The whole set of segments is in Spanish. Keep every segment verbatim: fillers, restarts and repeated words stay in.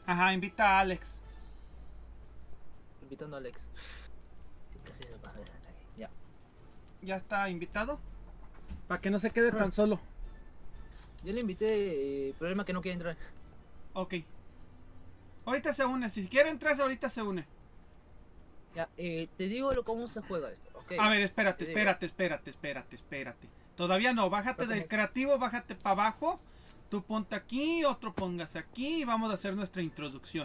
Ajá, invita a Alex. Invitando a Alex. Sí, casi se pasa de ataque. Ya. ¿Ya está invitado? Para que no se quede tan solo. Yo le invité, eh, problema que no quiere entrar. Ok. Ahorita se une. Si quiere entrar, ahorita se une. Ya, eh, te digo lo, cómo se juega esto, ¿ok? A ver, espérate, Te digo. espérate, espérate, espérate, espérate. Todavía no, bájate del creativo, bájate para abajo. Tú ponte aquí, otro póngase aquí y vamos a hacer nuestra introducción.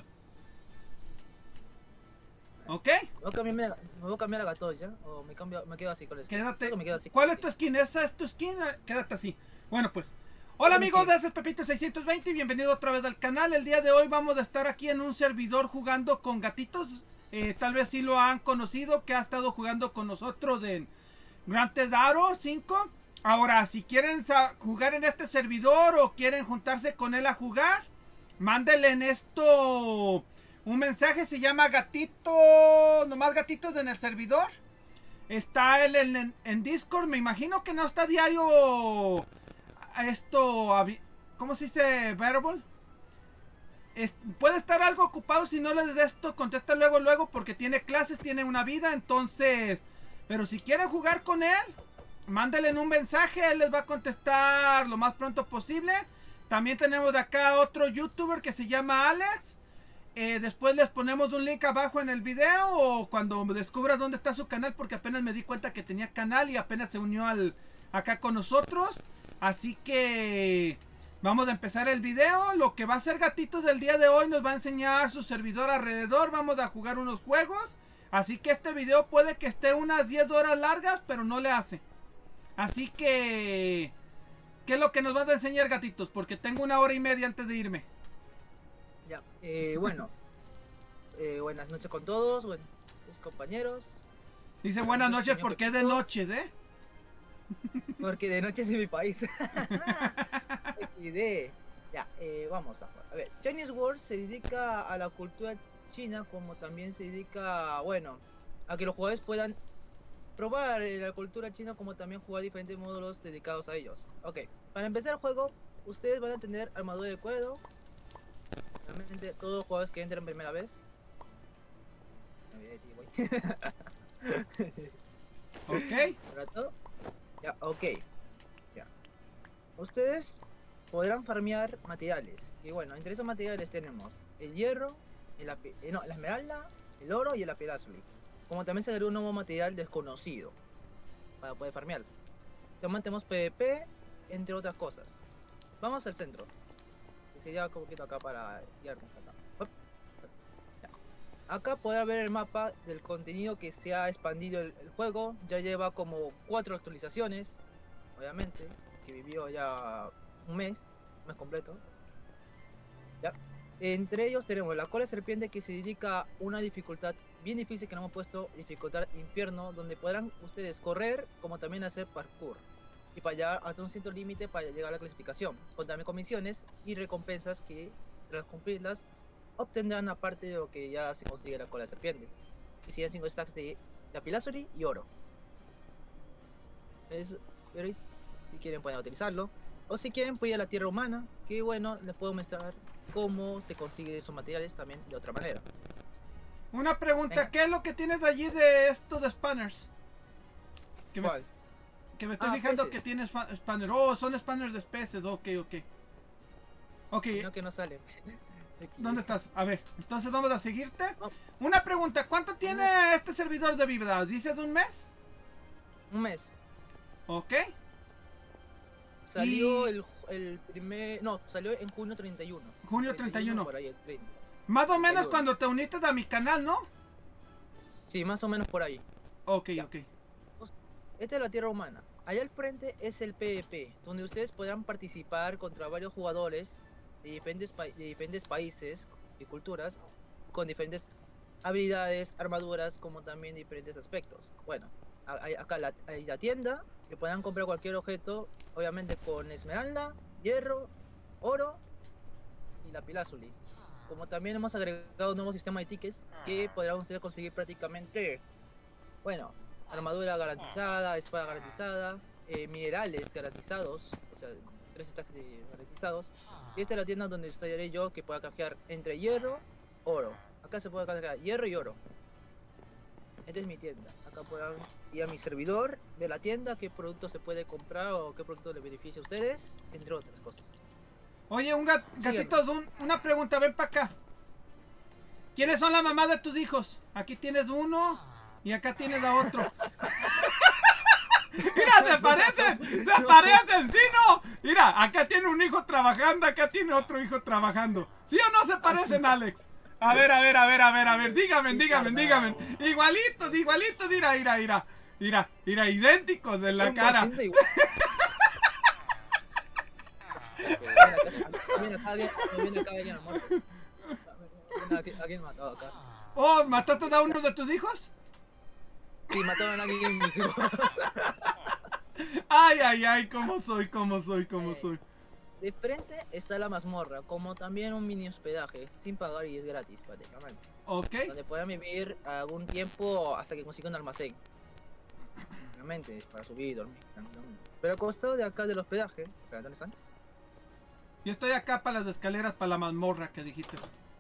¿Ok? Me voy a cambiar, me voy a cambiar a gato ya, o me cambio, me quedo así con el skin. Quédate. Creo que me quedo así ¿Cuál con es tu el skin? ¿Esa es tu skin? Quédate así. Bueno, pues. Hola amigos, de Pepito seiscientos veinte y bienvenido otra vez al canal. El día de hoy vamos a estar aquí en un servidor jugando con gatitos. Eh, tal vez sí lo han conocido, que ha estado jugando con nosotros en Grand Theft Auto cinco. Ahora, si quieren jugar en este servidor o quieren juntarse con él a jugar, mándenle en esto un mensaje, se llama gatito, nomás gatitos en el servidor. Está él en, en, en Discord, me imagino que no está diario esto, ¿cómo se dice? Variable. Es, puede estar algo ocupado, si no le des esto, contesta luego, luego, porque tiene clases, tiene una vida, entonces, pero si quieren jugar con él, mándenle un mensaje, él les va a contestar lo más pronto posible. También tenemos de acá otro youtuber que se llama Alex. Eh, después les ponemos un link abajo en el video o cuando descubra dónde está su canal, porque apenas me di cuenta que tenía canal y apenas se unió al, acá con nosotros. Así que vamos a empezar el video. Lo que va a ser Gatitos del día de hoy nos va a enseñar su servidor alrededor. Vamos a jugar unos juegos. Así que este video puede que esté unas diez horas largas, pero no le hace. Así que, ¿qué es lo que nos vas a enseñar, Gatitos? Porque tengo una hora y media antes de irme. Ya, eh, bueno. eh, buenas noches con todos, bueno, mis compañeros. Dice buenas noches porque es de noches, ¿eh? Porque de noche es en mi país. de, ya, eh, vamos a a ver. Chinese World se dedica a la cultura china, como también se dedica, bueno, a que los jugadores puedan probar la cultura china, como también jugar diferentes módulos dedicados a ellos. Ok, para empezar el juego, ustedes van a tener armadura de cuero. Realmente todos los jugadores que entren primera vez. Ok. ¿Para todo? Ya, ok. Ya. Ustedes podrán farmear materiales. Y bueno, entre esos materiales tenemos el hierro, el eh, no, la esmeralda, el oro y el lapilázuli. Como también se agregó un nuevo material desconocido para poder farmear. También tenemos PvP, entre otras cosas. Vamos al centro. Que sería un poquito acá para guiarnos acá. Acá podrá ver el mapa del contenido que se ha expandido el, el juego. Ya lleva como cuatro actualizaciones, obviamente, que vivió ya un mes, un mes completo. Ya. Entre ellos tenemos la cola serpiente, que se dedica a una dificultad bien difícil que no hemos puesto, dificultad infierno, donde podrán ustedes correr como también hacer parkour. Y para llegar hasta un cierto límite para llegar a la clasificación, con también comisiones y recompensas que tras cumplirlas obtendrán aparte de lo que ya se consigue la cola de serpiente. Y serían cinco stacks de lapilázuli y oro. Es, si quieren pueden utilizarlo. O si quieren pueden ir a la tierra humana, que bueno, les puedo mostrar cómo se consigue esos materiales también de otra manera. Una pregunta, Venga. ¿Qué es lo que tienes allí de estos de spanners? Que me, ¿Cuál? Que me estoy ah, fijando peces. Que tienes spanners. Oh, son spanners de peces, ok, ok. Ok. No, que no sale. ¿Dónde estás? A ver, entonces vamos a seguirte. Oh. Una pregunta, ¿cuánto tiene oh. este servidor de vida? ¿Dices un mes? Un mes. Ok. Salió y... el, el primer... No, salió en junio treinta y uno. Junio treinta y uno. Por ahí, el treinta. Más o menos cuando te uniste a mi canal, ¿no? Sí, más o menos por ahí. Ok, ya. Ok. Esta es la tierra humana. Allá al frente es el PvP, donde ustedes podrán participar contra varios jugadores de diferentes, de diferentes países y culturas, con diferentes habilidades, armaduras, como también diferentes aspectos. Bueno, hay, acá la, hay la tienda, que puedan comprar cualquier objeto, obviamente con esmeralda, hierro, oro y lapilázuli. Como también hemos agregado un nuevo sistema de tickets que podrán ustedes conseguir prácticamente, bueno, armadura garantizada, espada garantizada, eh, minerales garantizados, o sea, tres stacks de ralentizados. Y esta es la tienda donde estaré yo, que pueda canjear entre hierro, oro. Acá se puede canjear hierro y oro. Esta es mi tienda. Acá puedan ir a mi servidor, ver la tienda, qué producto se puede comprar o qué producto le beneficia a ustedes, entre otras cosas. Oye, un gat gatito, un, una pregunta, ven para acá. ¿Quiénes son la mamá de tus hijos? Aquí tienes uno y acá tienes a otro. Mira, se parecen, se parecen, ¿sí no? Mira, acá tiene un hijo trabajando, acá tiene otro hijo trabajando. ¿Sí o no se parecen, Alex? A ver, a ver, a ver, a ver, a ver, dígame, dígame, dígame. Igualitos, igualitos, mira, mira, mira. Mira, mira, idénticos en la cara. Oh, ¿mataste a uno de tus hijos? Sí, mataron a alguien mis hijos. Ay, ay, ay, cómo soy, cómo soy, cómo eh, soy. De frente está la mazmorra, como también un mini hospedaje, sin pagar y es gratis prácticamente. Ok. Donde puedan vivir algún tiempo hasta que consigan un almacén. Realmente es para subir y dormir. Pero al costado de acá del hospedaje, ¿dónde están? Yo estoy acá para las escaleras, para la mazmorra que dijiste.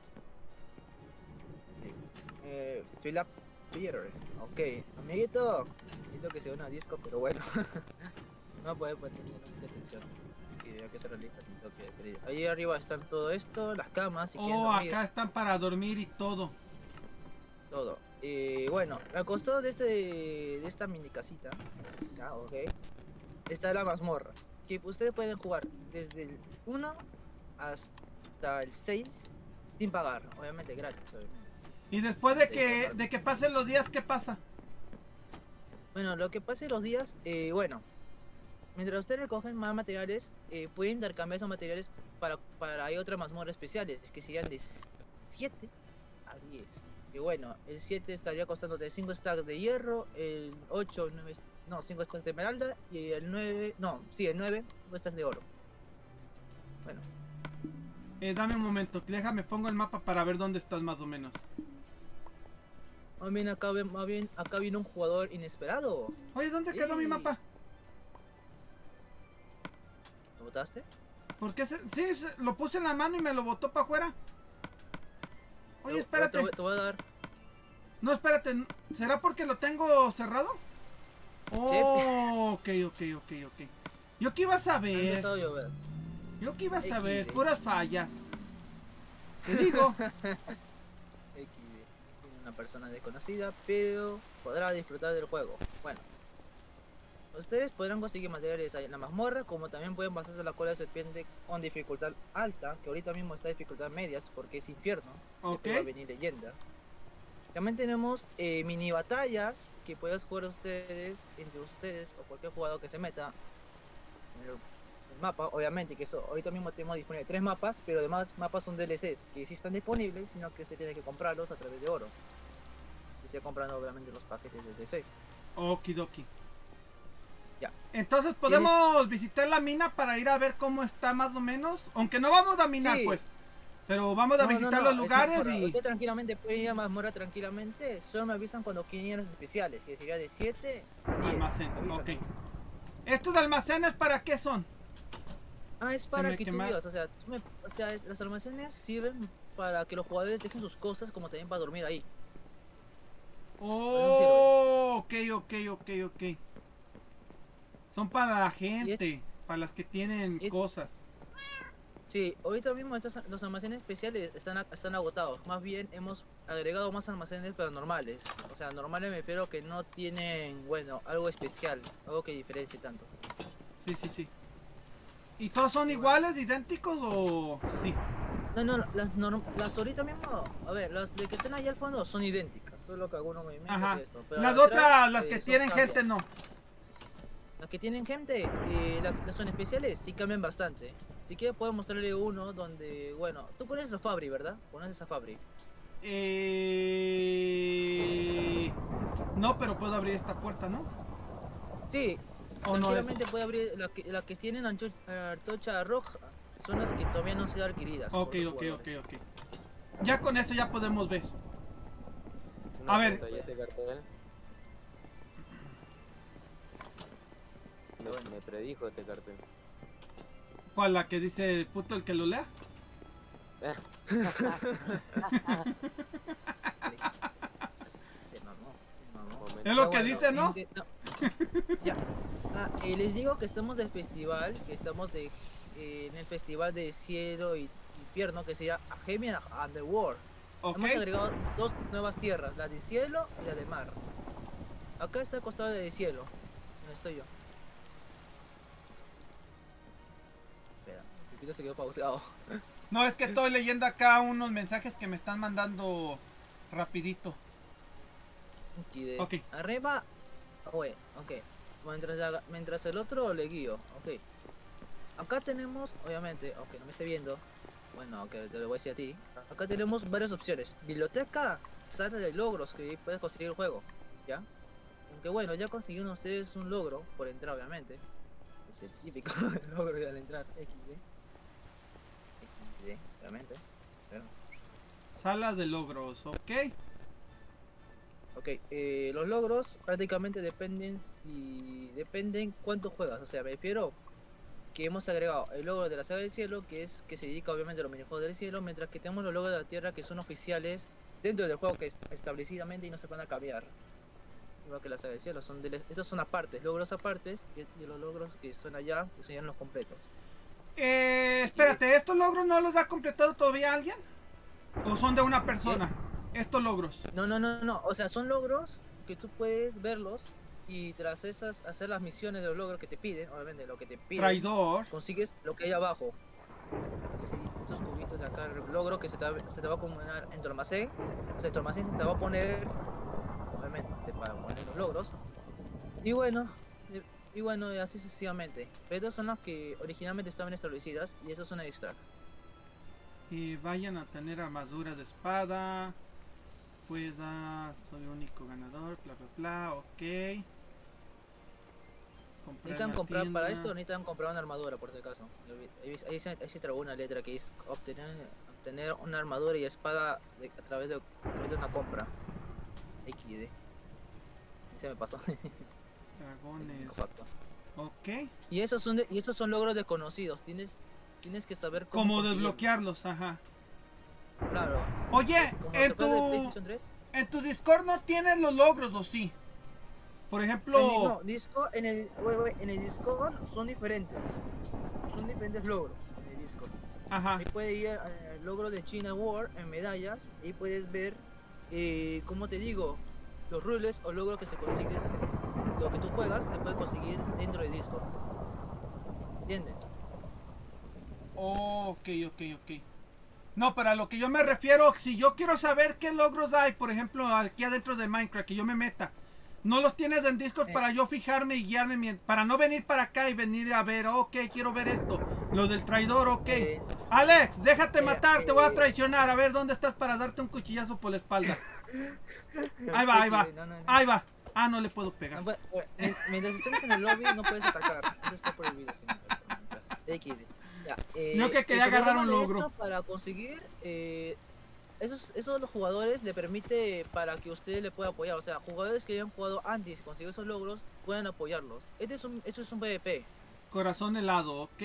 Eh, fill up Peter. Ok, amiguito. Necesito que sea una disco, pero bueno. No puede tener mucha atención. Y hay que ser realista. Que ahí arriba están todo esto, las camas. Si oh, acá están para dormir y todo. Todo. Y bueno, al costado de este de esta mini casita, ah, ok, está la mazmorras. Que ustedes pueden jugar desde el uno hasta el seis sin pagar, obviamente gratis. Obviamente. Y después de que, de que pasen los días, ¿qué pasa? Bueno, lo que pase los días, eh, bueno, mientras ustedes recogen más materiales, eh, pueden intercambiar esos materiales para, para hay otras mazmorras especiales, que serían de siete a diez. Que bueno, el siete estaría costándote cinco stacks de hierro, el ocho, nueve, no, cinco stacks de esmeralda, y el nueve, no, sí, el nueve, cinco stacks de oro. Bueno. Eh, dame un momento, déjame pongo el mapa para ver dónde estás más o menos. Más bien acá, más bien acá viene un jugador inesperado. Oye, ¿dónde quedó ¡Ey! mi mapa? ¿Lo botaste? ¿Por qué se, sí, se, lo puse en la mano y me lo botó para afuera? Oye, espérate. Te, te voy a dar. No, espérate, ¿será porque lo tengo cerrado? Oh, sí. ok, ok, ok, ok. Yo qué iba a saber. A llover. Yo qué iba a saber, puras fallas. Te digo. Una persona desconocida, pero podrá disfrutar del juego. Bueno, ustedes podrán conseguir materiales en la mazmorra, como también pueden pasarse a la cola de serpiente con dificultad alta, que ahorita mismo está en dificultad medias porque es infierno. Ok. Va a venir leyenda. También tenemos eh, mini batallas que pueden jugar ustedes, entre ustedes o cualquier jugador que se meta en el, el mapa. Obviamente que eso, ahorita mismo tenemos disponibles tres mapas, pero además mapas son D L Cs que sí están disponibles, sino que usted tiene que comprarlos a través de oro. Y se comprando obviamente los paquetes de D C. Okidoki. Ya. Entonces podemos ¿Tienes? visitar la mina para ir a ver cómo está más o menos. Aunque no vamos a minar, sí. pues. Pero vamos a no, visitar no, no, los lugares y... Usted tranquilamente puede ir a mazmorra tranquilamente. Solo me avisan cuando quieren las especiales, que sería de siete a diez. Almacén, ok. ¿Estos almacenes para qué son? Ah, es para que tú vivas, o sea, tú me, o sea es, los almacenes sirven para que los jugadores dejen sus cosas, como también para dormir ahí. Oh, ok, ok, ok, ok. Son para la gente, es, para las que tienen es, cosas. Sí, ahorita mismo estos, los almacenes especiales están, están agotados. Más bien hemos agregado más almacenes pero normales. O sea, normales me refiero que no tienen, bueno, algo especial, algo que diferencie tanto. Sí, sí, sí. ¿Y todos son sí, iguales, bueno. idénticos o...? Sí. No, no, las, norm las ahorita mismo, a ver, las de que están ahí al fondo son idénticas, solo que algunos movimientos Ajá. y eso. Pero las las otras, atrás, las eh, que tienen cambian. gente, no. Las que tienen gente, eh, las que son especiales, sí cambian bastante. Si quieres puedo mostrarle uno donde, bueno, tú conoces a Fabri, ¿verdad? ¿Conoces a Fabri? Eh... No, pero puedo abrir esta puerta, ¿no? Sí, ¿O tranquilamente no puede abrir, las que, la que tienen antorcha roja, son las que todavía no se han adquiridas. Ok, ok, ok, ok. Ya con eso ya podemos ver. A ver. Me, me predijo este cartel. ¿Cuál? ¿La que dice puto el que lo lea? Se mamó, se mamó. Es lo Ya, que bueno, dice, ¿no? ente- no. Ya. Ah, eh, les digo que estamos de festival, que estamos de eh, en el festival de cielo y infierno que se llama Bohemia and the World. Ok. Hemos agregado dos nuevas tierras, la de cielo y la de mar. Acá está el costado de cielo, donde estoy yo. Espera, el Pepito se quedó pausado. No, es que estoy leyendo acá unos mensajes que me están mandando rapidito. Aquí de Ok. arriba, oye, ok. Mientras, haga- mientras el otro le guío, ok. Acá tenemos, obviamente, aunque no me esté viendo, bueno, aunque te lo voy a decir a ti. Acá tenemos varias opciones. Biblioteca, sala de logros que puedes conseguir el juego, ¿ya? Aunque bueno, ya consiguieron ustedes un logro por entrar, obviamente. Es el típico logro de al entrar, X D. X D, obviamente. Pero, Sala de logros, ok. ok, eh, los logros prácticamente dependen si dependen cuánto juegas, o sea, me refiero que hemos agregado el logro de la saga del cielo, que es que se dedica obviamente a los minijuegos del cielo, mientras que tenemos los logros de la tierra que son oficiales dentro del juego que es establecidamente y no se van a cambiar. Igual que la saga del cielo, son de les- estos son apartes, logros apartes y, y los logros que son allá, que son ya los completos. Eh, espérate, ¿estos logros no los ha completado todavía alguien? ¿O son de una persona? Estos logros. No, no, no, no, o sea, son logros que tú puedes verlos y tras esas hacer las misiones de los logros que te piden, obviamente lo que te piden. Traidor. Consigues lo que hay abajo. Ese- estos cubitos de acá, el logro que se te, va, se te va a acumular en tu almacén. O sea, en tu almacén se te va a poner, obviamente, para poner los logros. Y bueno, y, y bueno, y así sucesivamente. Pero estos son las que originalmente estaban establecidas y estos son extras. Y vayan a tener armadura de espada. Pueda, soy único ganador, bla bla bla, ok. Comprar Necesitan la comprar tienda. para esto, necesitan comprar una armadura por si acaso. Ahí, ahí, se- ahí se trabó una letra que es obtener, obtener una armadura y espada de- a, través de, a través de una compra. X D. Se me pasó. Dragones. Facto. Ok. Y esos son de- y esos son logros desconocidos. Tienes tienes que saber cómo Como conseguirlos. desbloquearlos, ajá. Claro. Oye, Como en se puede de tu, PlayStation tres. en tu Discord no tienes los logros, ¿o sí? Por ejemplo... En el, no, Discord, en el wait, wait, en el Discord son diferentes. Son diferentes logros en el Discord. Ajá. Ahí puedes ir al logro de China World en medallas y puedes ver eh, como te digo, los rules o logros que se consiguen, lo que tú juegas se puede conseguir dentro de Discord. ¿Entiendes? Oh, ok, ok, ok. No, pero a lo que yo me refiero, si yo quiero saber qué logros hay, por ejemplo, aquí adentro de Minecraft, que yo me meta, no los tienes en Discord Eh. para yo fijarme y guiarme, mien- para no venir para acá y venir a ver, ok, quiero ver esto, lo del traidor, ok. Eh, Alex, déjate mira, matar, te voy a eh. traicionar, a ver dónde estás para darte un cuchillazo por la espalda. Ahí va, ahí va, No, no, no. ahí va. Ah, no le puedo pegar. No puede- bueno, mien- mientras estés en el lobby no puedes atacar. Eso está prohibido siempre. por mientras. X D. Ya, eh, Yo que quería el problema agarrar un de logro. esto para conseguir eh, esos, esos los jugadores le permite para que usted le pueda apoyar. O sea, jugadores que hayan jugado antes y consiguió esos logros pueden apoyarlos. Este es un, esto es un PvP. Corazón helado, ok.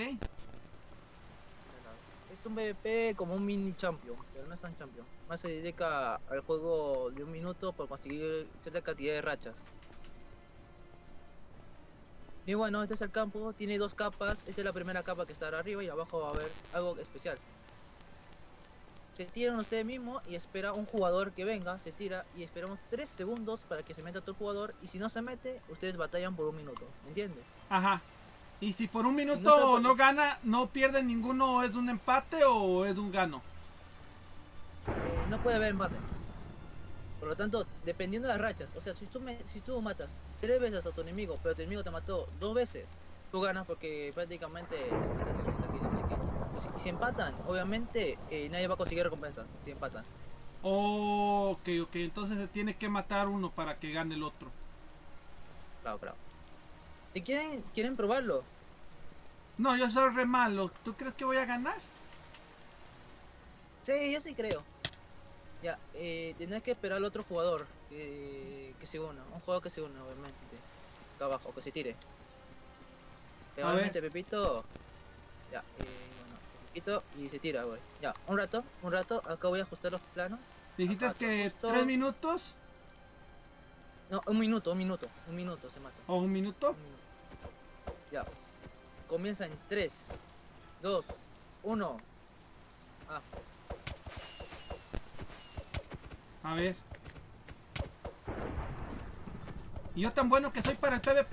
Es un PvP como un mini champion, pero no es tan champion. Más se dedica al juego de un minuto por conseguir cierta cantidad de rachas. Y bueno, este es el campo, tiene dos capas. Esta es la primera capa que está arriba y abajo va a haber algo especial. Se tiran ustedes mismos y espera un jugador que venga, se tira y esperamos tres segundos para que se meta otro jugador y si no se mete, ustedes batallan por un minuto, ¿entiendes? Ajá. Y si por un no minuto sabe- no gana, no pierde ninguno, ¿es un empate o es un gano? Eh, no puede haber empate. Por lo tanto, dependiendo de las rachas, o sea, si tú, me, si tú matas tres veces a tu enemigo, pero tu enemigo te mató dos veces, tú ganas porque prácticamente mataste un estaquillo, así que y si, y si empatan, obviamente eh, nadie va a conseguir recompensas si empatan. Oh, ok, ok. Entonces se tiene que matar uno para que gane el otro. Claro, claro. Si quieren, quieren probarlo, No, yo soy re malo. ¿Tú crees que voy a ganar? sí, yo sí creo. Ya, eh, tenés que esperar al otro jugador que, que se una, un jugador que se una, obviamente. Acá abajo, que se tire. A Obviamente, Pepito. Ya, eh, bueno, un poquito y se tira, güey. Ya, un rato, un rato. Acá voy a ajustar los planos. Dijiste Acá te que ajusto. tres minutos No, un minuto, un minuto, un minuto se mata. o un minuto. Un minuto. Ya. Comienza en tres, dos, uno. Ah, A ver. ¿Y yo tan bueno que soy para el PvP?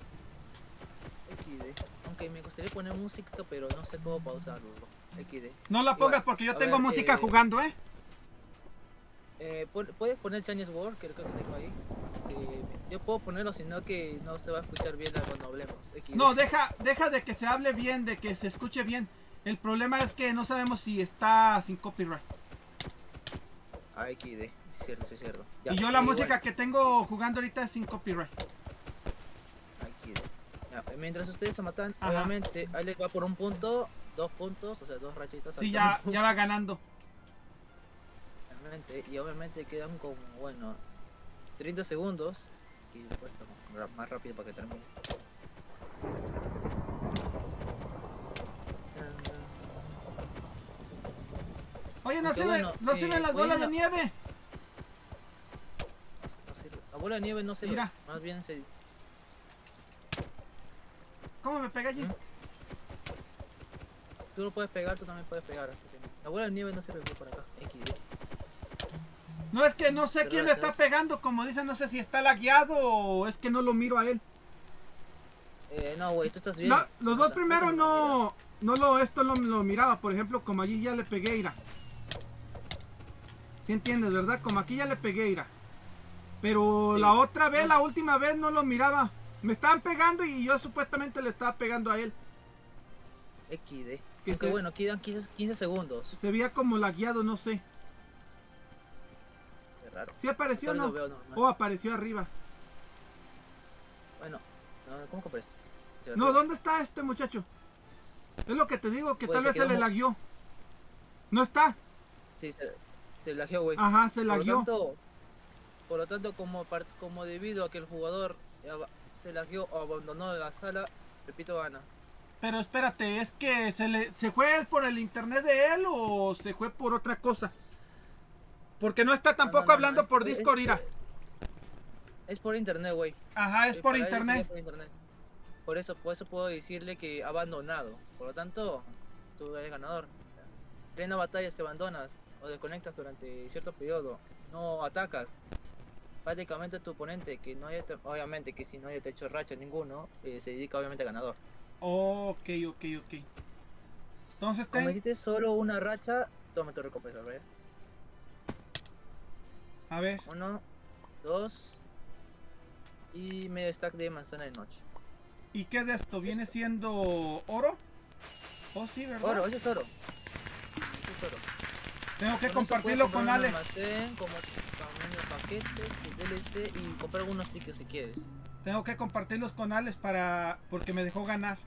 X D. Aunque me gustaría poner música, pero no sé cómo pausarlo. X D. No la pongas Igual, porque yo a tengo ver, música eh, jugando, ¿eh? Eh, pu- puedes poner Chinese Word, que creo que tengo ahí. Eh, yo puedo ponerlo, sino que no se va a escuchar bien cuando hablemos. X D. No, deja, deja de que se hable bien, de que se escuche bien. El problema es que no sabemos si está sin copyright. Ah, X D. Es cierto, sí, es cierto. Ya, Y yo la eh, música igual, que tengo jugando ahorita es sin copyright. X D. Ya, eh, mientras ustedes se matan, Ajá. obviamente, ahí les va por un punto, dos puntos, o sea, dos rachitas. Sí, saltando. ya, ya va ganando. Obviamente, y obviamente quedan como, bueno, treinta segundos. Y después vamos más rápido para que termine. Oye, no Aunque sirven, bueno, no eh, sirven las pueden bolas de a- nieve. No sirve. La bola de nieve no sirve. Mira. Más bien se. ¿Cómo me pegué allí? ¿Mm? Tú lo puedes pegar, tú también puedes pegar. Así que la bola de nieve no sirve por acá. X D. No, es que no sé Pero quién me está gracias. pegando. Como dicen, no sé si está lagueado o es que no lo miro a él. Eh, no, güey, tú estás bien. No, los dos Tampoco primeros me lo no, no lo, esto lo, lo miraba. Por ejemplo, como allí ya le pegué, ira. ¿Sí entiendes, verdad? Como aquí ya le pegué, ira. Pero Sí. la otra vez, No. la última vez no lo miraba. Me estaban pegando y yo supuestamente le estaba pegando a él. miras. X D. Que Aunque se- bueno, quedan quince, quince segundos. Se veía como lagueado, no sé. Qué raro. ¿Sí apareció o Acá no? lo veo normal. O apareció arriba. Bueno, no, ¿cómo que aparece? No, ¿dónde está este muchacho? Es lo que te digo, que Pues tal se vez se quedó le mo- lagueó. No está. Sí, se, se lagueó, güey. Ajá, se Por lo lagueó. tanto, por lo tanto como, par- como debido a que el jugador aba- se lagueó o abandonó la sala, Pepito gana. Pero espérate, ¿es que se le se fue por el internet de él o se fue por otra cosa? Porque no está tampoco No, no, no, hablando es- por es- Discord, es- ira. Es por internet, güey. Ajá, es Eh, por para él sería internet. por internet. Por eso, por eso puedo decirle que ha abandonado. Por lo tanto, tú eres ganador. Plena batalla, si abandonas o desconectas durante cierto periodo, no atacas. Prácticamente tu oponente, que no haya, te- obviamente que si no haya te hecho racha ninguno, eh, se dedica obviamente a ganador. Ok, ok, ok. Entonces Como ten... hiciste solo una racha, toma tu recompensa, ¿ver? A ver, Uno, dos y medio stack de manzana de noche. ¿y qué de esto? ¿Viene siendo oro? Oh, sí, ¿verdad? Oro, ese es oro. Ese es oro. Tengo que Con eso compartirlo puedes con comprar un Alex. almacén, como tamaño paquetes, y D L C y comprar algunos tickets si quieres. Tengo que compartirlos con Alex para... porque me dejó ganar.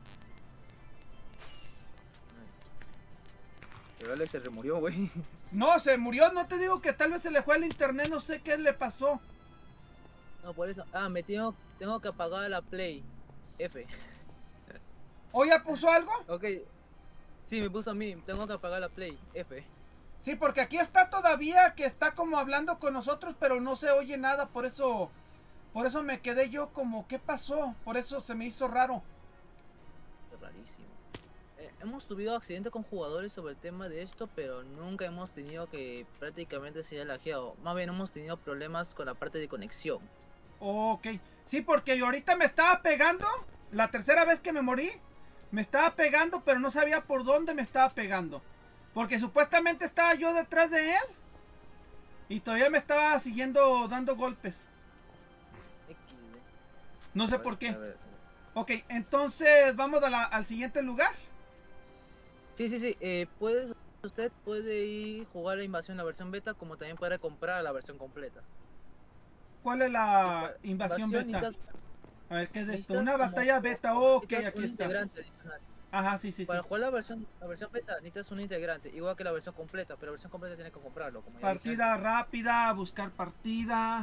Pero Alex se remurió, güey. No, se murió, no te digo que tal vez se le fue el internet, no sé qué le pasó. No, por eso. Ah, me tengo, tengo que apagar la Play. F. ¿O ya puso algo? Ok. Sí, me puso a mí. Tengo que apagar la Play. F. Sí, porque aquí está todavía que está como hablando con nosotros, pero no se oye nada, por eso... Por eso me quedé yo como, ¿qué pasó? Por eso se me hizo raro. Es rarísimo. Eh, hemos tenido accidentes con jugadores sobre el tema de esto, pero nunca hemos tenido que prácticamente se haya lagueado. Más bien hemos tenido problemas con la parte de conexión. Ok. Sí, porque yo ahorita me estaba pegando. La tercera vez que me morí. Me estaba pegando, pero no sabía por dónde me estaba pegando. Porque supuestamente estaba yo detrás de él. Y todavía me estaba siguiendo dando golpes. X D. No sé A ver, por qué. a ver. Ok, entonces vamos a la- al siguiente lugar. Sí, sí, sí. Eh, puedes, usted puede ir jugar la invasión la versión beta, como también puede comprar la versión completa. ¿Cuál es la Inva- invasión beta? necesitas- A ver, ¿qué es esto? necesitas Una como- batalla beta. Ok, necesitas aquí un está. integrante adicional. Ajá, sí, sí, sí. Para jugar la versión, la versión beta necesitas un integrante, igual que la versión completa, pero la versión completa tienes que comprarlo. Como ya dije Partida rápida, buscar partida.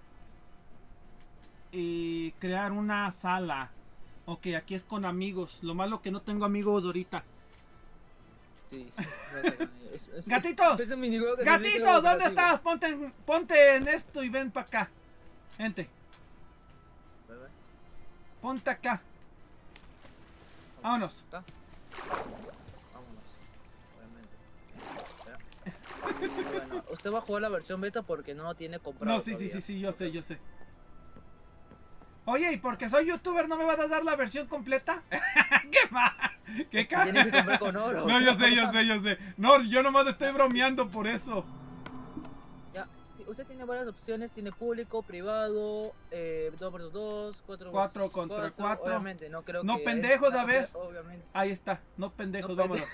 Y crear una sala. Ok, aquí es con amigos. Lo malo que no tengo amigos ahorita. Sí. Es, es, ¡Gatitos! es un minijuego que ¡Gatitos! ¿Dónde cooperativo. estás? Ponte en, ponte en esto y ven para acá. Gente, ¿Verdad? ponte acá. Vámonos. Acá. Vámonos. Obviamente. Espera. Y bueno, usted va a jugar la versión beta porque no lo tiene comprado. No, sí, sí, todavía. sí, sí, yo sé, yo sé. Oye, ¿y porque soy youtuber no me vas a dar la versión completa? ¿Qué más? ¿Qué Es que ca- tienes que comprar con oro. No, yo sé, yo sé, yo sé. No, yo nomás estoy bromeando por eso. Ya, usted tiene varias opciones, tiene público, privado, eh, dos versus dos, cuatro Cuatro contra cuatro. Obviamente, no creo No que... pendejos, a ver. Obviamente. Ahí está, no pendejos, No vámonos.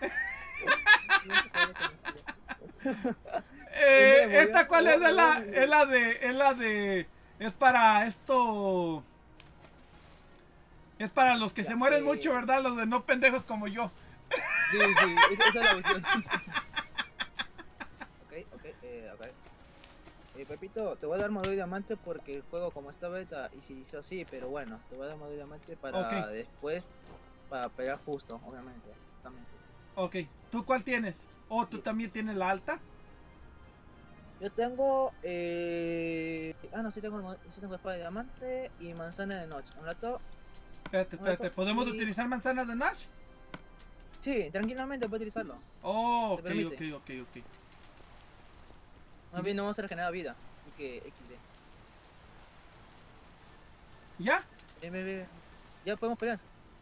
pendejo. Eh, Nuevo, ¿Esta ya. cuál es? Es la, Nuevo. es la de, es la de, es para esto, es para los que Ya, se mueren eh. mucho, ¿verdad? Los de no pendejos como yo. Sí, sí, esa, esa es la opción. Ok, ok, eh, ok. Eh, Pepito, te voy a dar modo de diamante porque el juego como está beta y si hizo así, pero bueno, te voy a dar modo de diamante para Ok. después, para pegar justo, obviamente. También. Ok, ¿tú cuál tienes? ¿O tú Sí. también tienes la alta? Yo tengo, eh... ah no, sí tengo, el mo- sí tengo espada de diamante y manzana de noche. Un rato, Espérate, un rato, espérate, ¿podemos y- utilizar manzanas de Nash? Sí, tranquilamente puedo utilizarlo. Oh, ¿Te ok, permite? ok, ok, ok. Más bien no vamos a regenerar vida. Así que equis de. ¿Ya? Ven, ven, ven. Ya podemos pelear.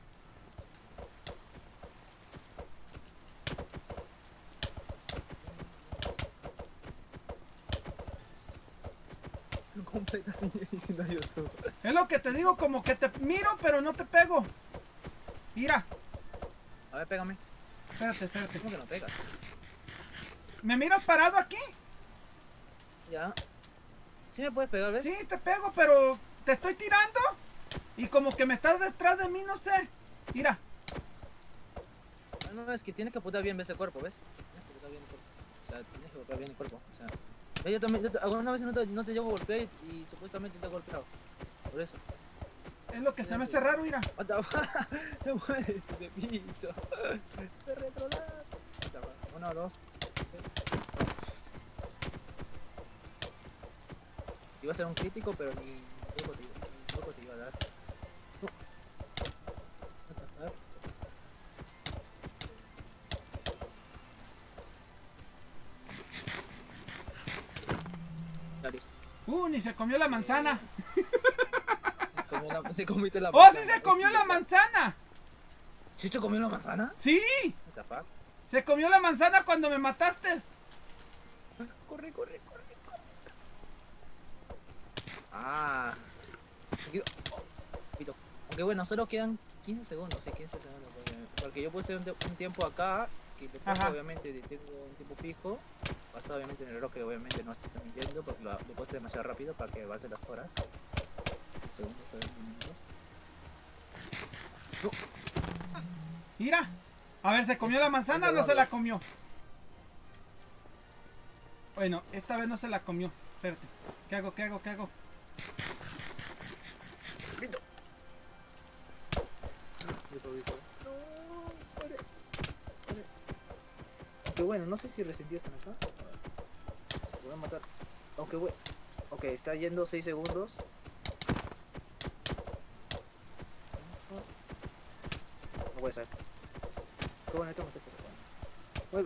Completa sin diciendo YouTube. Es lo que te digo, como que te miro, pero no te pego. Mira, A ver, pégame. espérate, espérate. ¿Cómo que no pegas? ¿Me miras parado aquí? Ya. ¿Sí me puedes pegar, ves? Sí, te pego, pero te estoy tirando. Y como que me estás detrás de mí, no sé. Mira, Ah, no, es que tienes que apuntar bien ves el cuerpo, ¿ves? Tienes que apuntar bien el cuerpo. O sea, tienes que golpear bien el cuerpo. O sea, ve, yo también, yo te- alguna vez no te, no te llevo a golpear y, y supuestamente te he golpeado. Por eso. es lo que se me hace raro, mira. What the fuck? No mueres, Pepito. Se retrolada. Uno, dos. Iba a ser un crítico, pero ni loco te, ni loco te iba a dar. A ver. Ya listo. Uh, ni se comió la manzana. Se comió la, se comiste la ¡Oh, sí manzana. se comió la manzana! ¿Sí te comió la manzana? ¡Sí! What the fuck? Se comió la manzana cuando me mataste. Corre, corre, corre, corre. Ah. Quiero- oh, pito. Aunque bueno, solo quedan quince segundos, sí, quince segundos. Porque, porque yo puse un, un tiempo acá, que le pongo Ajá. obviamente, de- tengo un tiempo fijo. Basado obviamente en el reloj que obviamente no estoy mintiendo porque lo, lo puse demasiado rápido para que avance las horas. Segundos, a ver, minutos. Mira. A ver, ¿se comió la manzana o no se la comió? Bueno, esta vez no se la comió. Espérate. ¿Qué hago? ¿Qué hago? ¿Qué hago? Pito. No, corre, corre. Aunque bueno, no sé si resentido están acá. Te voy a matar. Aunque bueno. Ok, está yendo seis segundos. No puede ser. Qué bueno, esto me está bueno. Mueve.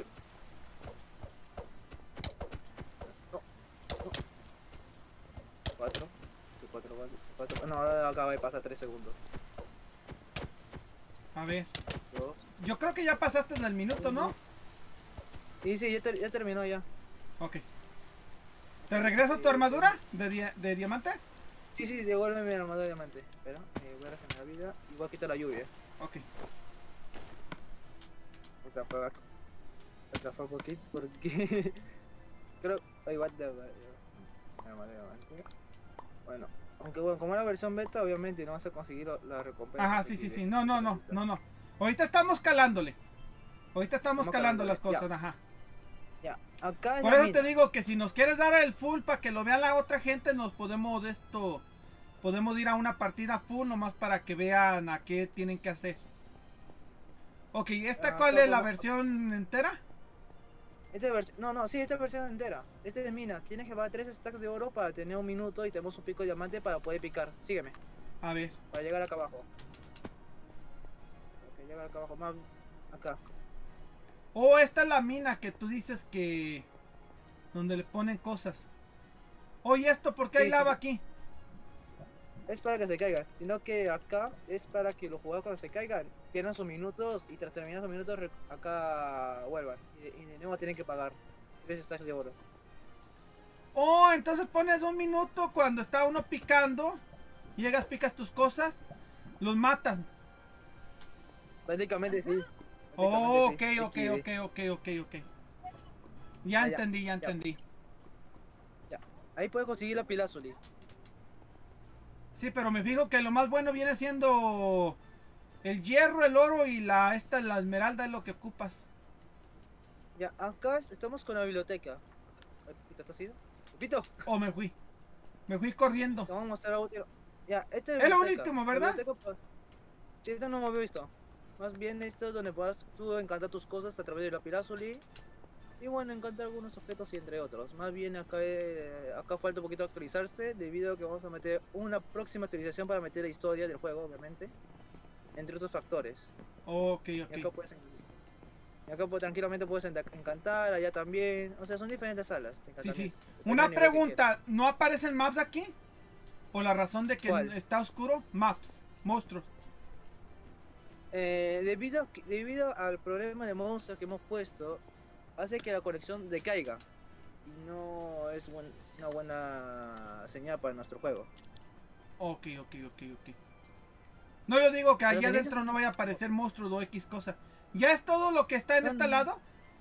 No, no. Cuatro. Sí, cuatro, cuatro, cuatro. No, ahora acaba de pasar tres segundos. A ver. Dos. Yo creo que ya pasaste del minuto, ¿no? Sí, sí, ya, ter- ya terminó ya. Ok. ¿Te regreso tu armadura de, dia- de diamante? Sí, sí, devuélveme mi armadura de diamante. Espera, eh, voy a regenerar vida y voy a quitar la lluvia. Ok. What the fuck. What the fuck, ¿por qué? Porque... Creo... Ay, what the... Armadura de diamante. Bueno, aunque bueno, como es la versión beta, obviamente no vas a conseguir lo- la recompensa. Ajá, sí, sí, sí. No, no, no, no, no. Ahorita estamos calándole. Ahorita estamos Estamos calando calándole, las cosas, ya. ajá. Ya, acá es Por la eso mina. te digo que si nos quieres dar el full para que lo vea la otra gente, nos podemos de esto... Podemos ir a una partida full nomás para que vean a qué tienen que hacer. Ok, ¿esta Acá cuál es la podemos- versión entera? Esta vers- no, no, sí, esta es versión entera. Esta es de mina. Tienes que pagar tres stacks de oro para tener un minuto y tenemos un pico de diamante para poder picar. Sígueme, A ver. para llegar acá abajo. Ok, llegar acá abajo, más acá. Oh, esta es la mina que tú dices que... donde le ponen cosas. Oye, ¿esto por qué hay Sí, sí, lava sí. aquí? Es para que se caigan, sino que acá es para que los jugadores cuando se caigan pierdan sus minutos y tras terminar sus minutos rec- acá vuelvan. Y de, y de nuevo tienen que pagar tres stacks de oro. Oh, entonces pones un minuto cuando está uno picando. Llegas, picas tus cosas. Los matan. Prácticamente sí. Oh, ok, prácticamente ok, sí. ok, ok, ok, ok. Ya Ah, ya, entendí, ya ya. entendí. Ya. Ahí puedes conseguir la pilazuli. Sí, pero me fijo que lo más bueno viene siendo el hierro, el oro y la esta, la esmeralda es lo que ocupas. Ya, acá es- estamos con la biblioteca. Ay, Pito, ¿estás ido? Pito, Oh, me fui. Me fui corriendo. te vamos a mostrar algo. Tío. Ya, esta es la Es lo biblioteca. último, La ¿verdad? biblioteca, pues, sí, esta no me había visto. Más bien esto es donde puedas tú encantar tus cosas a través de la pilazuli. Y bueno, encontrar algunos objetos y entre otros. Más bien acá, eh, acá falta un poquito actualizarse debido a que vamos a meter una próxima actualización para meter la historia del juego, obviamente. Entre otros factores. Ok, Y acá ok. puedes, y acá pues, tranquilamente puedes enta- encantar, allá también. O sea, son diferentes salas de Sí, sí. encantamiento. Depende Una del nivel que pregunta, ¿no aparecen maps aquí? Por la razón de que ¿Cuál? está oscuro. Maps, monstruos. quieras. Eh, debido, a que- debido al problema de monstruos que hemos puesto, hace que la conexión decaiga. Y no es buen- una buena señal para nuestro juego. Ok, ok, ok, ok. No, yo digo que Pero allá si necesitas- adentro no vaya a aparecer monstruos o X cosa. ¿Ya es todo lo que está en No, este no. lado?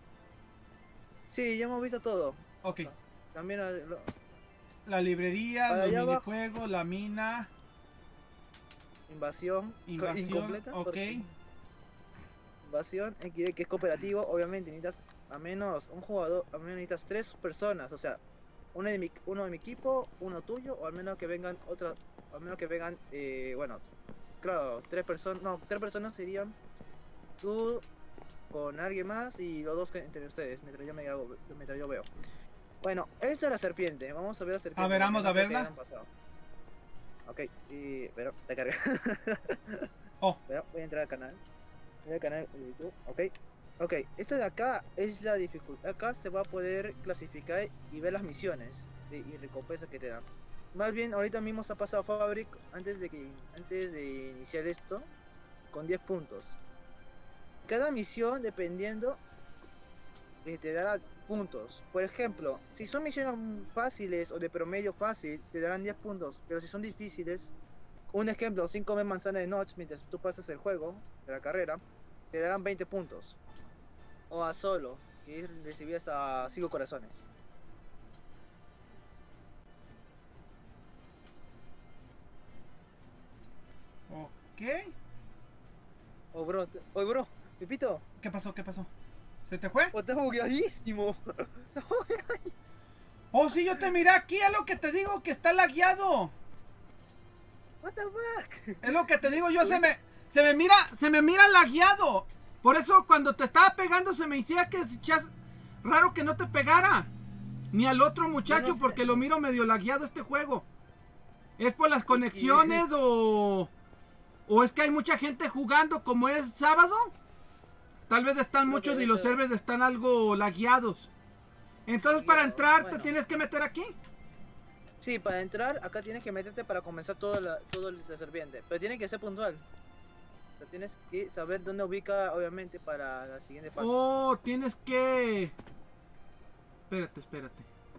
Sí, ya hemos visto todo. Ok. También eh, lo- La librería, para los allá abajo, minijuegos, la mina, invasión, co- invasión. incompleta. Ok. porque- Invasión, X D, que es cooperativo, obviamente necesitas a menos un jugador, a menos necesitas tres personas, o sea, uno de mi, uno de mi equipo, uno tuyo, o al menos que vengan otra, al menos que vengan, eh, bueno, claro, tres personas, no, tres personas serían tú con alguien más y los dos que entre ustedes, mientras yo me hago, mientras yo veo. Bueno, esta es la serpiente, vamos a ver la serpiente. A ver, vamos porque a no creo que verla. hayan pasado. Ok, y, pero, te carga. Oh, Pero voy a entrar al canal. Voy al canal de YouTube. Ok. Ok. Esto de acá es la dificultad. Acá se va a poder clasificar y ver las misiones de- y recompensas que te dan. Más bien, ahorita mismo se ha pasado Fabric antes de que antes de iniciar esto con diez puntos. Cada misión, dependiendo, eh, te dará puntos. Por ejemplo, si son misiones mm, fáciles o de promedio fácil, te darán diez puntos. Pero si son difíciles, un ejemplo, sin comer manzana de noche mientras tú pasas el juego de la carrera, te darán veinte puntos. O a solo, que es recibir hasta cinco corazones. ok. Oh, bro, te- oh, bro, Pepito, ¿Qué pasó? ¿Qué pasó? ¿Se te fue? oh, estás bugueadísimo. Oh, sí, yo te miré aquí, es lo que te digo, que está lagueado. What the fuck? Es lo que te digo, yo se me, se me mira, se me mira lagueado. Por eso cuando te estaba pegando se me hacía que echas- raro que no te pegara. Ni al otro muchacho, Yo no sé. porque lo miro medio lagueado este juego. ¿Es por las conexiones o, o es que hay mucha gente jugando como es sábado? Tal vez están Creo muchos que y los eso- servers están algo lagueados. Entonces para Lagueados, entrar bueno. te tienes que meter aquí. Sí, para entrar acá tienes que meterte para comenzar todo, la, todo el serpiente. Pero tienes que ser puntual. O sea, tienes que saber dónde ubica, obviamente, para la siguiente fase. Oh, tienes que... Espérate, espérate.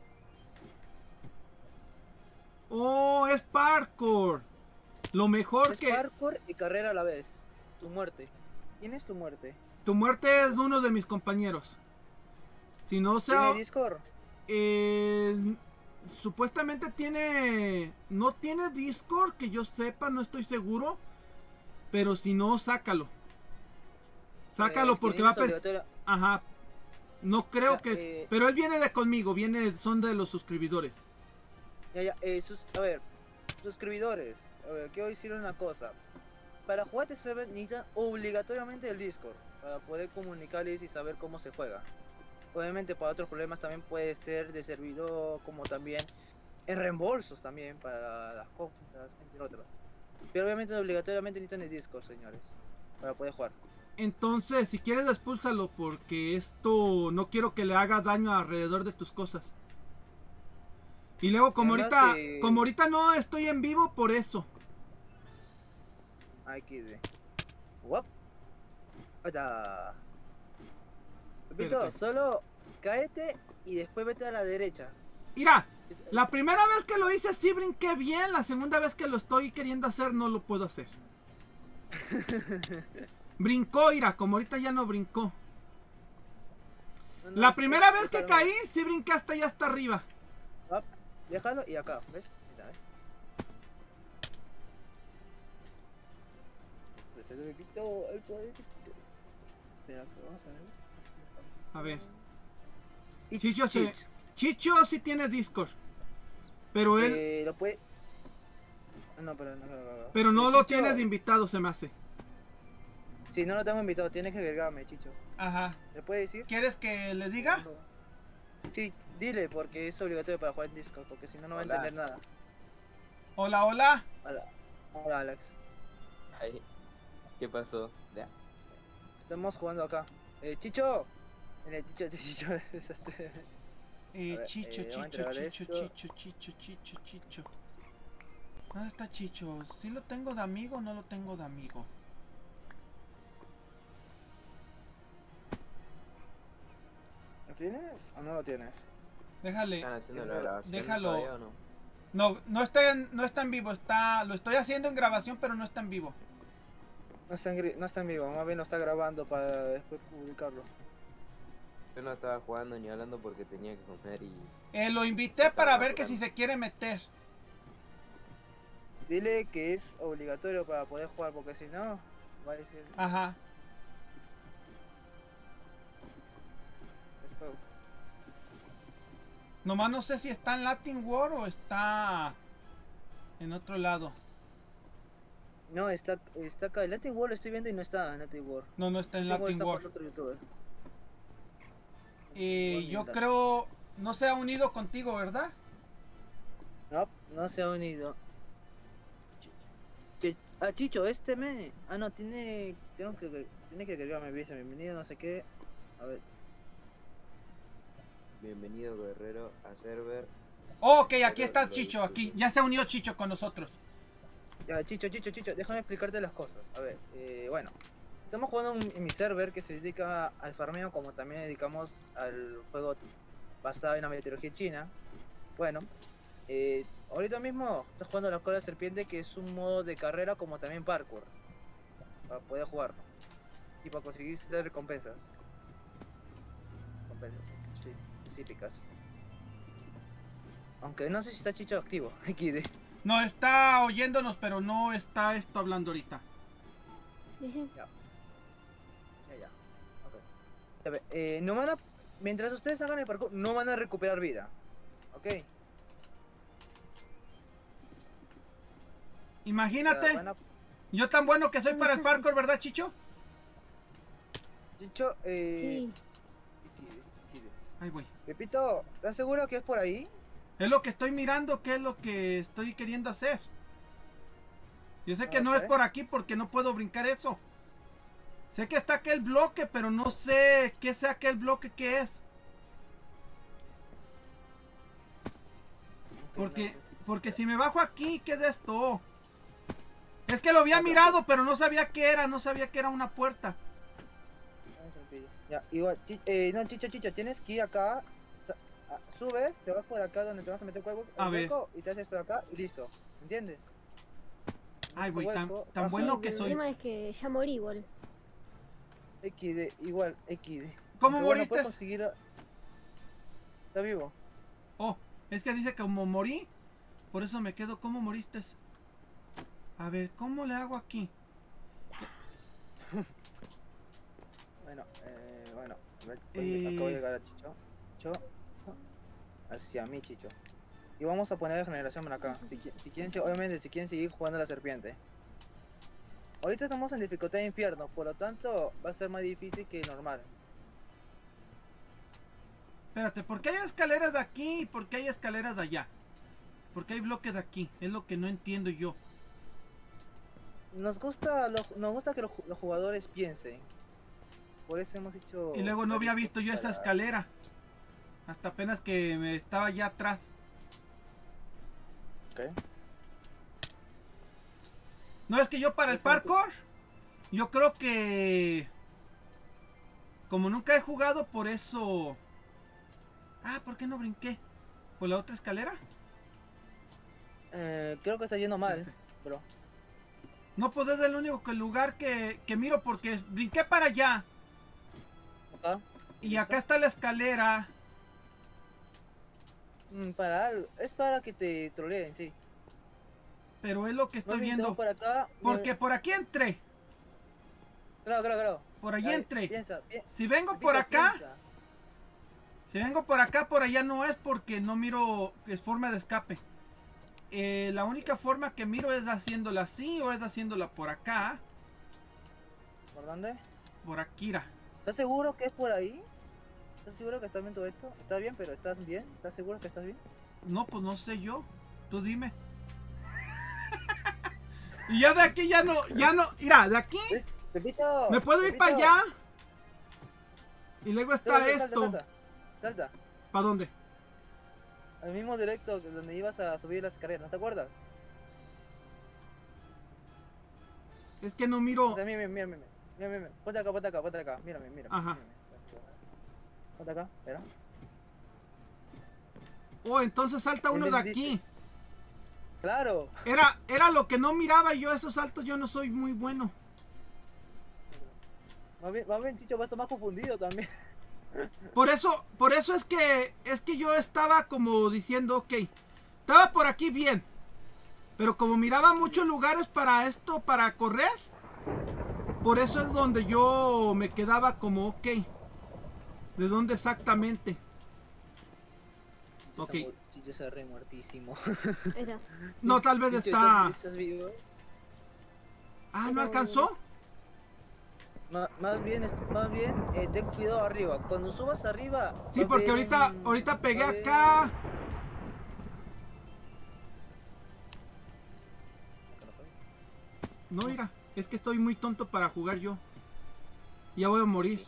Oh, es parkour. Lo mejor Es que... parkour y carrera a la vez. Tu muerte. ¿Quién es tu muerte? Tu muerte es uno de mis compañeros. Si no sea... ¿Tiene Discord? eh, supuestamente tiene... No tiene Discord, que yo sepa, no estoy seguro. Pero si no, sácalo. Sácalo Eh, porque ¿quién va a... es pens- obligatorio? Ajá. No creo Ya, que... eh, Pero él viene de conmigo, viene, son de los suscriptores. Ya, ya, eh, sus, a ver, suscriptores, a ver, quiero decir una cosa. Para jugar este server necesitan obligatoriamente el Discord. para poder comunicarles y saber cómo se juega. Obviamente para otros problemas también puede ser de servidor, como también en reembolsos también para las compras, entre otras. Pero obviamente obligatoriamente necesitan el Discord, señores, para poder jugar. Entonces, si quieres expúlsalo porque esto no quiero que le haga daño alrededor de tus cosas. Y luego como Además ahorita, que- como ahorita no estoy en vivo, por eso. Aquí de. Guap. Ahora. Repito, Perfecto. solo cáete y después vete a la derecha. Mira, la primera vez que lo hice sí brinqué bien, la segunda vez que lo estoy queriendo hacer no lo puedo hacer. Brincó, mira, como ahorita ya no brincó. No, no, La es- primera es- vez es que para- caí, sí brinqué hasta allá hasta arriba. Guap, déjalo y acá, ¿ves? Mira, ¿ves? Pues el repito, el poder. Espera, vamos a ver. A ver. It's Chicho, se- cheats. Chicho sí tiene Discord. Pero él, Eh, lo puede. Ah, No, pero no, no, no, no. pero no Eh, lo Chicho, tiene de invitado, se me hace. Sí, no lo tengo invitado, tienes que agregarme, Chicho. Ajá. ¿Le puede decir? ¿Quieres que le diga? Sí, dile, porque es obligatorio para jugar en Discord, porque si no, no va a Hola. entender nada. Hola, hola. Hola, hola Alex. Ay, ¿qué pasó? Ya. Estamos jugando acá. Eh, Chicho. Mira, Chicho, Chicho, es este. Eh, A ver, Chicho, eh, vamos a Chicho, entregar Chicho, esto. Chicho, Chicho, Chicho, Chicho. ¿Dónde está Chicho? ¿Sí lo tengo de amigo o no lo tengo de amigo? ¿Lo tienes o no lo tienes? Déjale. ¿Están haciendo la Déjalo- grabación déjalo. todavía o no? No, no está en, no está en vivo, está, lo estoy haciendo en grabación, pero no está en vivo. No está, en, gri- no está en vivo, más bien lo está grabando para después publicarlo. Yo no estaba jugando ni hablando porque tenía que comer y... Eh, lo invité para ver que si se quiere meter. Dile que es obligatorio para poder jugar, porque si no, va a decir Ajá. el juego. Nomás no sé si está en Latin War o está en otro lado. No, está, está acá. El Latin World lo estoy viendo y no está en Latin World. No, no está en Latin World Latin está War. por otro youtuber. Eh, World yo Ninja. creo, no se ha unido contigo, ¿verdad? No, no se ha unido. Chi- Ah, Chicho, este me. Ah, no, tiene. Tengo que. Tiene que agregarme visa, bienvenido, no sé qué. A ver. Bienvenido Guerrero a server. Oh, ok, aquí Pero está lo Chicho, disfruto. aquí. Ya se unió Chicho con nosotros. Ya, Chicho, Chicho, Chicho, déjame explicarte las cosas. A ver, eh, bueno. Estamos jugando un- en mi server que se dedica al farmeo, como también dedicamos al juego basado en la mitología china. Bueno, eh, ahorita mismo estoy jugando la cola serpiente, que es un modo de carrera como también parkour. Para poder jugar. Y para conseguir ciertas recompensas. Recompensas sí, específicas. Aunque no sé si está Chicho activo. X D. No, está oyéndonos, pero no está esto hablando ahorita. Dice, Ya, ya. Ok. A ver, eh, no van a. Mientras ustedes hagan el parkour, no van a recuperar vida. Ok. O sea, Imagínate, van a- yo tan bueno que soy para el parkour, ¿verdad, Chicho? Chicho, eh. sí, X D, X D. Ahí voy. Pepito, ¿estás seguro que es por ahí? Es lo que estoy mirando, qué es lo que estoy queriendo hacer. Yo sé que No no es sé. por aquí porque no puedo brincar eso. Sé que está aquel bloque, pero no sé qué sea aquel bloque que es. Ok, Porque, no sé. porque si me bajo aquí, ¿qué es esto? Es que lo había mirado, pero no sabía qué era, no sabía que era una puerta. Vamos al pillo. Ya, igual, chi- eh, no, Chicho, Chicho, tienes que ir acá. sa- ah, Subes, te vas por acá donde te vas a meter el hueco, A el ver. hueco y te haces esto de acá y listo. ¿Entiendes? Ay, Ese güey, tan, hueco, tan pasas bueno sí, que el soy. tema es que ya morí igual. X D, igual, X D. ¿Cómo Aunque bueno, moriste? puedes conseguir a- Está vivo. Oh, es que dice que como morí, por eso me quedo. ¿Cómo moriste? A ver, ¿cómo le hago aquí? Bueno, eh, bueno, a ver, Eh. acabo de llegar a Chicho. Chicho, Chicho, hacia mí, Chicho. Y vamos a poner generación por acá. Si, qui- si quieren, si- obviamente, si quieren seguir jugando a la serpiente. ahorita estamos en dificultad de infierno, por lo tanto va a ser más difícil que normal. Espérate, ¿por qué hay escaleras de aquí y por qué hay escaleras de allá? ¿Por qué hay bloques de aquí? Es lo que no entiendo yo. Nos gusta, lo- nos gusta que los, ju- los jugadores piensen. Por eso hemos hecho... Y luego no había varias visto yo cosas esa para- escalera. Hasta apenas que me estaba allá atrás. Ok. No, es que yo para el Eso no te- parkour, yo creo que... Como nunca he jugado, por eso... Ah, ¿por qué no brinqué? ¿Por la otra escalera? Eh, creo que está yendo mal, Espérate. bro. No, pues es el único que- lugar que, que miro porque brinqué para allá. Acá. Y acá está la escalera. Mm, para algo- es para que te troleen, sí. Pero es lo que Más estoy bien te viendo. vas por acá. Porque muy- por aquí entré. Claro, claro, claro. Por allí A ver, entré. Piensa, pi- Si vengo Pepito, por acá, piensa. si vengo por acá, por allá no es porque no miro es forma de escape. Eh, la única forma que miro es haciéndola así o es haciéndola por acá. ¿Por dónde? Por Akira. ¿Estás seguro que es por ahí? ¿Estás seguro que estás viendo esto? ¿Estás bien, pero estás bien? ¿Estás seguro que estás bien? No, pues no sé yo. Tú dime. Y ya de aquí ya no, ya no. Mira, de aquí ¿Ves? Pepito. me puedo ir Pepito. para allá. Y luego está Salta, salta, esto. Salta, salta. ¿Para dónde? Al mismo directo que donde ibas a subir las escaleras, ¿no te acuerdas? Es que no miro. O sea, mira, mira, mira, mira, mira, mira. Ponte acá, ponte acá, ponte acá. Mírame, mírame. Ajá. mírame. Ponte acá, espera. Oh, entonces salta uno de ¿Entendiste? aquí. Claro. Era, era lo que no miraba yo, esos saltos yo no soy muy bueno. Más bien, más bien Chicho va a estar más confundido también. Por eso, por eso es que, es que yo estaba como diciendo, ok, estaba por aquí bien. Pero como miraba muchos lugares para esto, para correr, por eso es donde yo me quedaba como, ok, ¿de dónde exactamente? Chicho Ok. se mu- Chicho se re muertísimo. Ahí está. No, tal vez Chicho, está... ¿estás, estás vivo? Ah, ¿no alcanzó? Ma- más bien, est- más bien, eh, ten cuidado arriba. Cuando subas arriba. Sí, va a porque haber ahorita, un- ahorita pegué va a haber- acá. No, mira, es que estoy muy tonto para jugar yo. Ya voy a morir.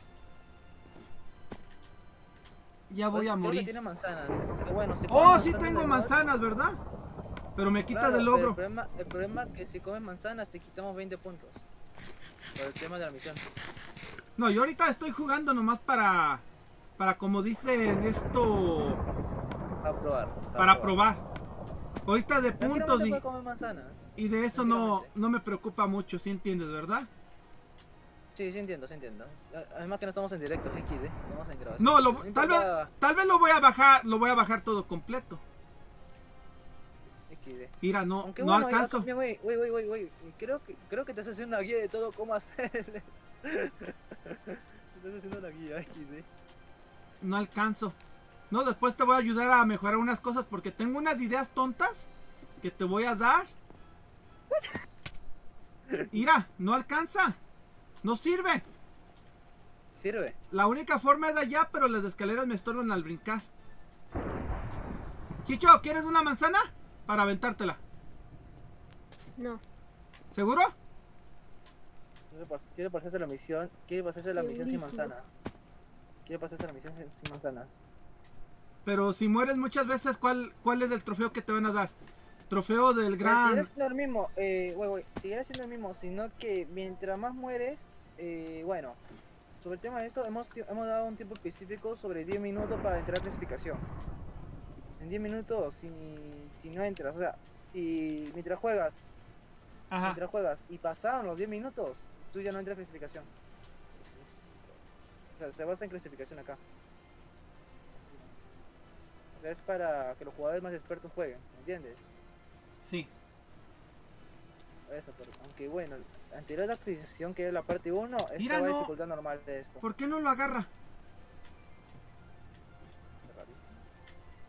Ya voy a Creo que morir. tiene manzanas. Que bueno, si Oh, comes sí manzanas tengo igual- manzanas, ¿verdad? Pero me quita Claro, del pero logro. El problema, el problema es que si comes manzanas te quitamos veinte puntos. Por el tema de la misión. No, yo ahorita estoy jugando nomás para... Para como dicen esto... Para probar. Para probar. Ahorita de Tranquilamente puntos y, puedes comer manzanas. y de eso no, tranquilamente. no me preocupa mucho, ¿sí entiendes, verdad? Sí, sí entiendo, sí entiendo. Además que no estamos en directo, X D. Estamos en grabación. No, lo, tal vez, importa, tal vez lo voy a bajar, lo voy a bajar todo completo. X D. Mira, no, Aunque no bueno, alcanzo. ya, güey, güey, güey, güey, güey. Creo que, creo que te estás haciendo una guía de todo cómo hacerles. Te estás haciendo una guía, X D. No alcanzo. No, después te voy a ayudar a mejorar unas cosas porque tengo unas ideas tontas que te voy a dar. Mira, no alcanza. No sirve. Sirve. La única forma es de allá, pero las escaleras me estorban al brincar. Chicho, ¿quieres una manzana? Para aventártela. No. ¿Seguro? Quiere pas- Quiere pasarse la misión. Quiere pasarse la misión sin Segurísimo. manzanas. Quiere pasarse la misión sin, sin manzanas. Pero si mueres muchas veces, ¿cuál, ¿cuál es el trofeo que te van a dar? Trofeo del gran... Seguirá siendo el mismo, eh, güey, güey, seguirá siendo el mismo, sino que mientras más mueres, eh, bueno, sobre el tema de esto, hemos, ti- hemos dado un tiempo específico sobre diez minutos para entrar a clasificación. En diez minutos, si, si no entras, o sea, si mientras juegas, Ajá. mientras juegas y pasaron los diez minutos, tú ya no entras a clasificación. O sea, se basa en clasificación acá. O sea, es para que los jugadores más expertos jueguen, ¿me entiendes? Sí. Eso, pero aunque bueno, anterior actualización que era la parte uno, esta Mira, va a no. dificultad normal de esto. ¿Por qué no lo agarra?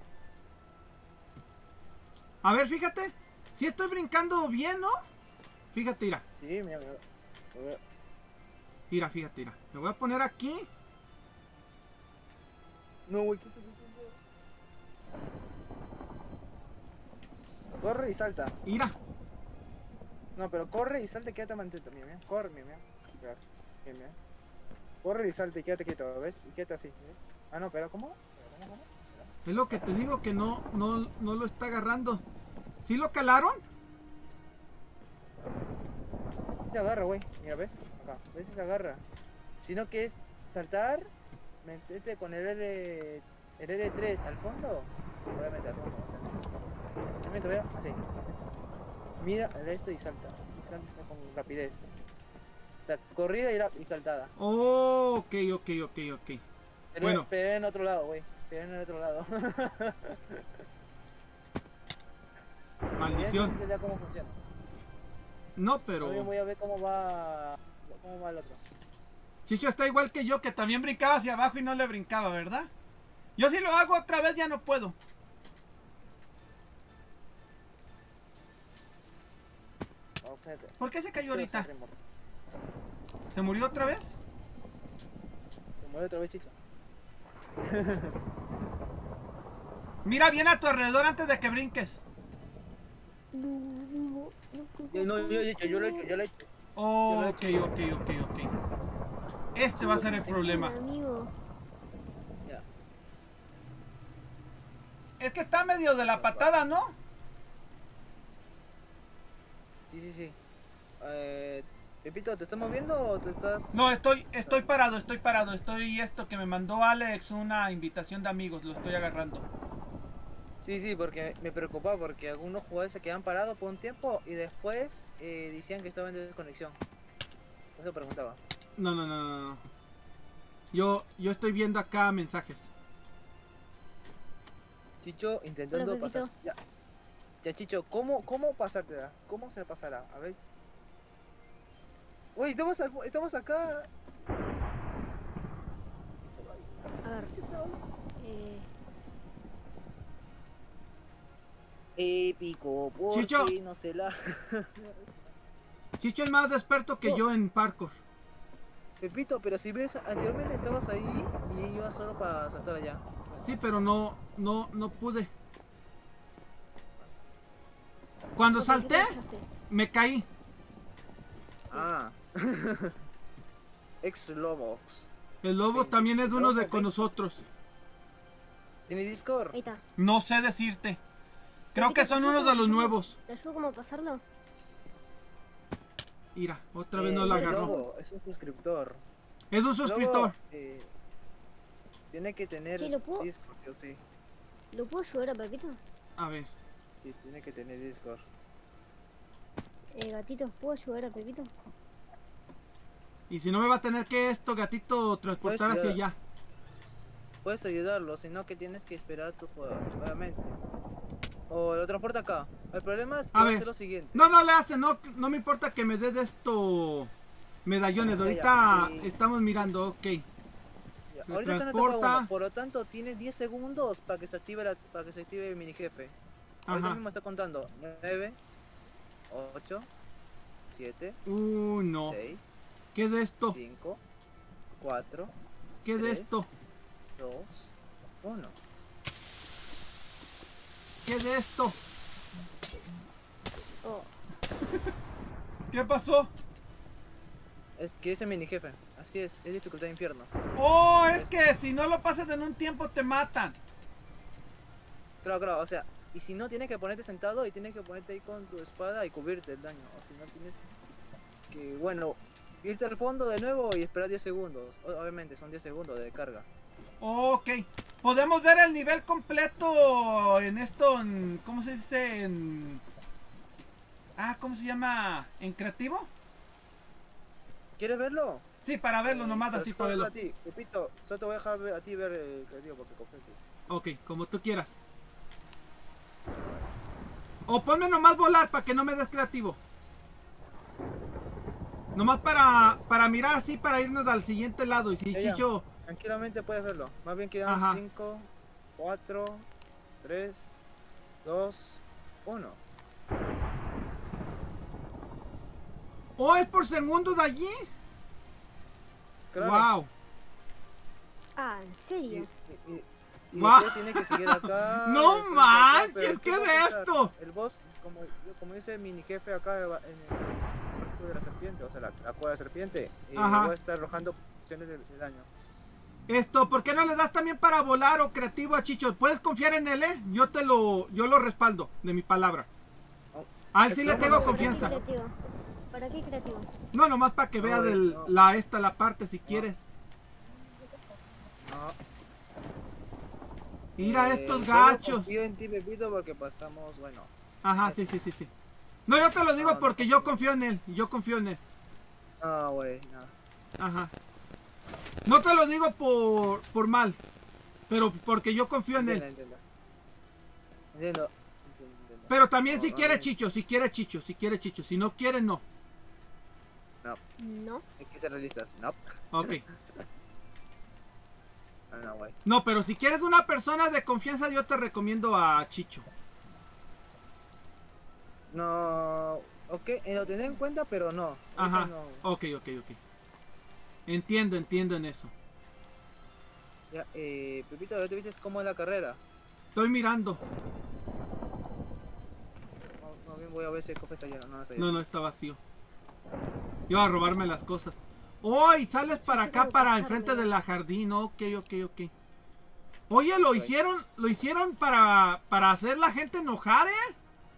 A ver, fíjate. Si estoy brincando bien, ¿no? Fíjate, mira. Sí, mira, mira. mira. Mira, fíjate, mira. Me voy a poner aquí. No, güey, ¿qué te pasa? Corre y salta. Mira. No, pero corre y salta y quédate mantento. Mira, mira. Corre, mira, mira. Mira, mira, mira. Corre y salta y quédate quieto, ¿ves? Y quédate así. ¿Ves? Ah, no, pero ¿cómo? ¿Cómo, cómo? Es lo que te digo que no, no, no lo está agarrando. ¿Sí lo calaron? Sí se agarra, güey. Mira, ¿ves? Acá. ¿Ves? Sí se agarra. Sino que es saltar, meterte con el L, el L tres al fondo. Obviamente al fondo, o sea. Yo me veo así. Mira el esto y salta. Y salta con rapidez. O sea, corrida y, ra- y saltada. Oh, ok, ok, ok, ok. Pero, Bueno. pero en otro lado, güey. Pero en el otro lado. Maldición. Ya cómo funciona. No, Pero... pero... voy a ver cómo va. Cómo va el otro. Chicho está igual que yo, que también brincaba hacia abajo y no le brincaba, ¿verdad? Yo si lo hago otra vez ya no puedo. O sea, ¿Por qué se cayó pero se ahorita? remor- ¿Se murió otra vez? Se mueve otra vez, Chicho. Mira bien a tu alrededor antes de que brinques. No, no, Yo, no, yo, yo, yo lo he hecho, yo lo he hecho. Oh, Yo ok, lo he ok, ok, ok. Este va a ser el problema. amigo. Ya. Es que está medio de la patada, ¿no? Sí, sí, sí. Eh, Pepito, ¿te estás moviendo o te estás...? No, estoy, estoy parado, estoy parado. Estoy esto que me mandó Alex, una invitación de amigos, lo estoy agarrando. Sí, sí, porque me preocupaba porque algunos jugadores se quedan parados por un tiempo y después eh, decían que estaban en desconexión. Por eso preguntaba. No, no, no, no, no. Yo, yo estoy viendo acá mensajes. Chicho intentando Hola, Pepito. pasar. Ya. Ya, Chicho, ¿cómo, cómo pasártela? ¿Cómo se le pasará? A ver. Uy, estamos, al- estamos acá. A ver. Eh, Épico, porque Chicho. no se la... Chicho es más experto que No. yo en parkour. Pepito, pero si ves, anteriormente estabas ahí y ibas solo para saltar allá. Sí, pero no, no, no pude. Cuando ¿por qué salté, te alejaste? me caí. Ah. Ex Lobox. El lobo Veinte. también es uno de Lobo, con veinte. nosotros. ¿Tiene Discord? Ahí está. No sé decirte. Creo que Pepito, son ¿te unos ayudo de los cómo pasarlo? nuevos. ¿Te ayudo cómo pasarlo? Mira, otra vez Eh, no la el agarró. Lobo es un suscriptor. Es un suscriptor. Lobo, eh, tiene que tener Sí, ¿lo puedo? Discord, sí o sí. ¿Lo puedo ayudar a Pepito? A ver. Sí, tiene que tener Discord. Eh, gatitos, ¿puedo ayudar a Pepito? Y si no me va a tener que esto, gatito, transportar Pues, hacia ya. allá. Puedes ayudarlo, sino que tienes que esperar a tu jugador, obviamente. O lo transporta acá. El problema es que A va a ver. ser lo siguiente. No, no le hace, no, no me importa que me dé de esto medallones. Ya, Ahorita ya, y- estamos mirando, ok. Ya, Me ahorita está en etapa transporta. uno, por lo tanto tiene diez segundos para que se active la, para que se active el mini jefe. Ahorita Ajá. mismo está contando nueve, ocho, siete, Uh, no. seis, ¿Qué es de esto? cinco, cuatro, ¿Qué es de tres. esto? dos, uno. ¿Qué es de esto? Oh, ¿Qué pasó? Es que ese mini jefe, así es, es dificultad de infierno. Oh, es que si no lo pasas en un tiempo te matan. Claro, claro, o sea, y si no tienes que ponerte sentado y tienes que ponerte ahí con tu espada y cubrirte el daño. O si no tienes que, bueno, irte al fondo de nuevo y esperar diez segundos. O- Obviamente son diez segundos de carga. Ok. Podemos ver el nivel completo en esto, en, ¿cómo se dice? En... Ah, ¿cómo se llama? ¿En creativo? ¿Quieres verlo? Sí, para verlo Eh, nomás pero así solo para verlo. a ti, Pepito, solo te voy a dejar ver- a ti ver el creativo porque confío en ti. Ok, como tú quieras. O ponme nomás volar para que no me des creativo. Nomás para, para mirar así, para irnos al siguiente lado. Y si Ya, ya. Chicho... Tranquilamente puedes verlo. Más bien quedan Ajá. cinco, cuatro, tres, dos, uno. ¿O es por segundo de allí? Claro. Wow. Ah, ¿en Y, serio? y, y, y Guau. usted tiene que seguir acá. ¡No después de acá, manches! pero ¿Qué va a es pasar? esto? El boss, como, como dice el mini jefe acá en el barco de la serpiente, o sea, la, la cueva de la serpiente, y Ajá. va a estar arrojando opciones de, de daño. Esto, ¿por qué no le das también para volar o creativo a Chicho? ¿Puedes confiar en él, eh? Yo te lo, yo lo respaldo, de mi palabra. A él sí le Eso tengo no, confianza. ¿Para qué creativo? ¿Para qué creativo? No, nomás para que No, vea eh, del, no. la esta, la parte, si quieres. No. Mira Eh, estos solo gachos. confío en ti, Pepito, porque pasamos, bueno. Ajá, sí, sí, sí, sí. No, yo te lo digo No, no porque yo confío. confío en él. Yo confío en él. No, güey, no. Ajá. No te lo digo por, por mal. Pero porque yo confío en Entiendo, él. entiendo. Entiendo. Entiendo, entiendo. Pero también No, si no, quiere no, Chicho, si quiere Chicho, si quiere Chicho. Si no quiere, no. No. Hay que ser realistas. No. Ok. No, no, güey. No, pero si quieres una persona de confianza, yo te recomiendo a Chicho. No. Ok, eh, lo tendré en cuenta, pero no. Ahorita Ajá. no. Ok, ok, ok. Entiendo, entiendo en eso. Ya, eh, Pepito, ¿ya te viste cómo es la carrera? Estoy mirando. No, no, bien, voy a ver si el cofre está lleno. No, no está No, lleno. no, está vacío. Iba a robarme las cosas. Oh, y sales para acá, para enfrente de la jardín. Ok, ok, ok. Oye, lo hicieron, lo hicieron para, para hacer la gente enojar, ¿eh?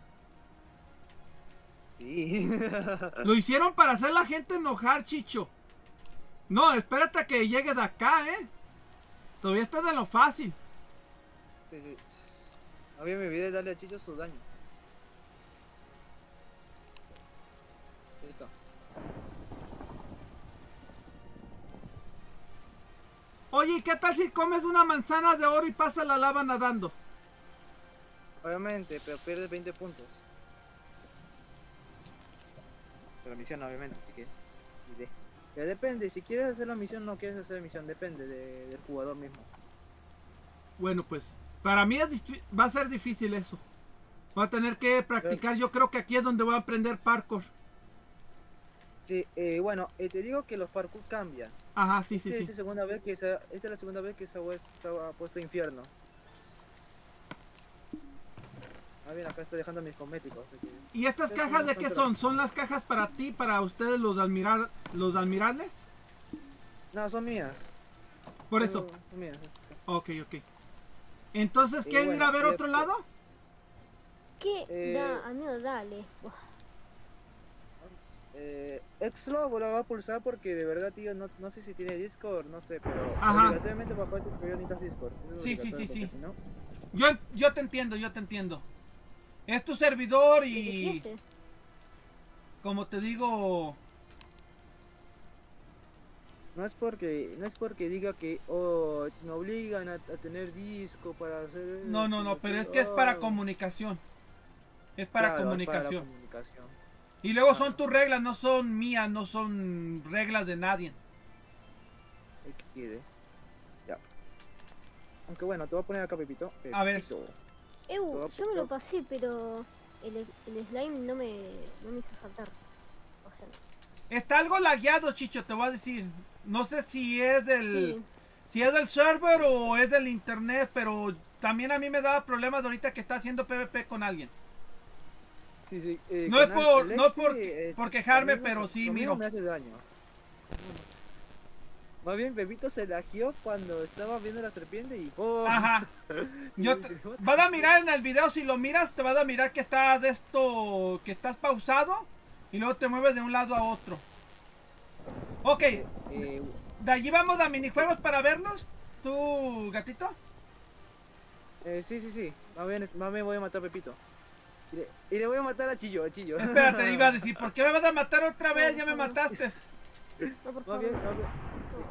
Sí. Lo hicieron para hacer la gente enojar, Chicho. No, espérate a que llegue de acá, ¿eh? Todavía está de lo fácil. Sí, sí. No bien, me olvidé darle a Chicho su daño. Listo. Oye, ¿y qué tal si comes una manzana de oro y pasa la lava nadando? Obviamente, pero pierdes veinte puntos. Pero misión, obviamente, así que. y de- Ya depende, si quieres hacer la misión o no quieres hacer la misión, depende de- del jugador mismo. Bueno, pues, para mí es difí- va a ser difícil eso. Voy a tener que practicar. Yo creo que aquí es donde voy a aprender parkour. Sí, eh, bueno, eh, te digo que los parkour cambian. Ajá, sí, sí, Esta es sí. la segunda vez que se, esta es la segunda vez que se ha, se ha puesto infierno. Ah, bien, acá estoy dejando mis cosméticos. Así que... ¿Y estas Eso cajas no de es qué control. son? ¿Son las cajas para ti, para ustedes los admirar, los admirables? No, son mías. Por Son- eso. Son mías. Ok, ok. Entonces, Y ¿quieres ir bueno, a ver y otro después- lado? ¿Qué? Eh, Da, amigo, dale. Buah. Eh, Exlo lo va a pulsar porque de verdad, tío, no, no sé si tiene Discord, no sé, pero Ajá. obligatoriamente para poder descargar necesitas Discord. Eso es Sí, sí, obligatorio, sí, sí. porque si no- Yo, yo te entiendo, yo te entiendo. Es tu servidor ¿Te y, metiste? como te digo, No es porque, no es porque diga que oh, me obligan a, a tener disco para hacer. no, no, no, esto, pero es aquello. que es para Oh, comunicación. Es para claro, es comunicación. Para la comunicación. Y luego Claro. son tus reglas, no son mías, no son reglas de nadie. Hay que quede. Ya. Aunque bueno, te voy a poner acá, Pepito. A ver. Pepito. Eu, Todo yo me lo apuntado. pasé, pero el, el slime no me, no me hizo saltar. O sea, Está algo lagueado, Chicho, te voy a decir. No sé si es del, sí. si es del server o es del internet, pero también a mí me daba problemas ahorita que está haciendo PvP con alguien. Sí, sí, eh, No es con por- el no es este, por- eh, por quejarme, conmigo- pero sí, conmigo miro. me hace daño. Más bien, Pepito se lagió cuando estaba viendo la serpiente y ¡pum! Ajá. Yo te- vas a mirar en el video, si lo miras, te vas a mirar que estás de esto, que estás pausado y luego te mueves de un lado a otro. Ok, Eh, eh, de allí vamos a minijuegos para verlos. ¿Tú, gatito? eh, sí, sí, sí. Más bien, más bien voy a matar a Pepito. Y le, y le voy a matar a Chillo, a Chillo. Espérate, iba a decir, ¿por qué me vas a matar otra vez? Ya me mataste. No, por Más favor. bien, más bien. Listo.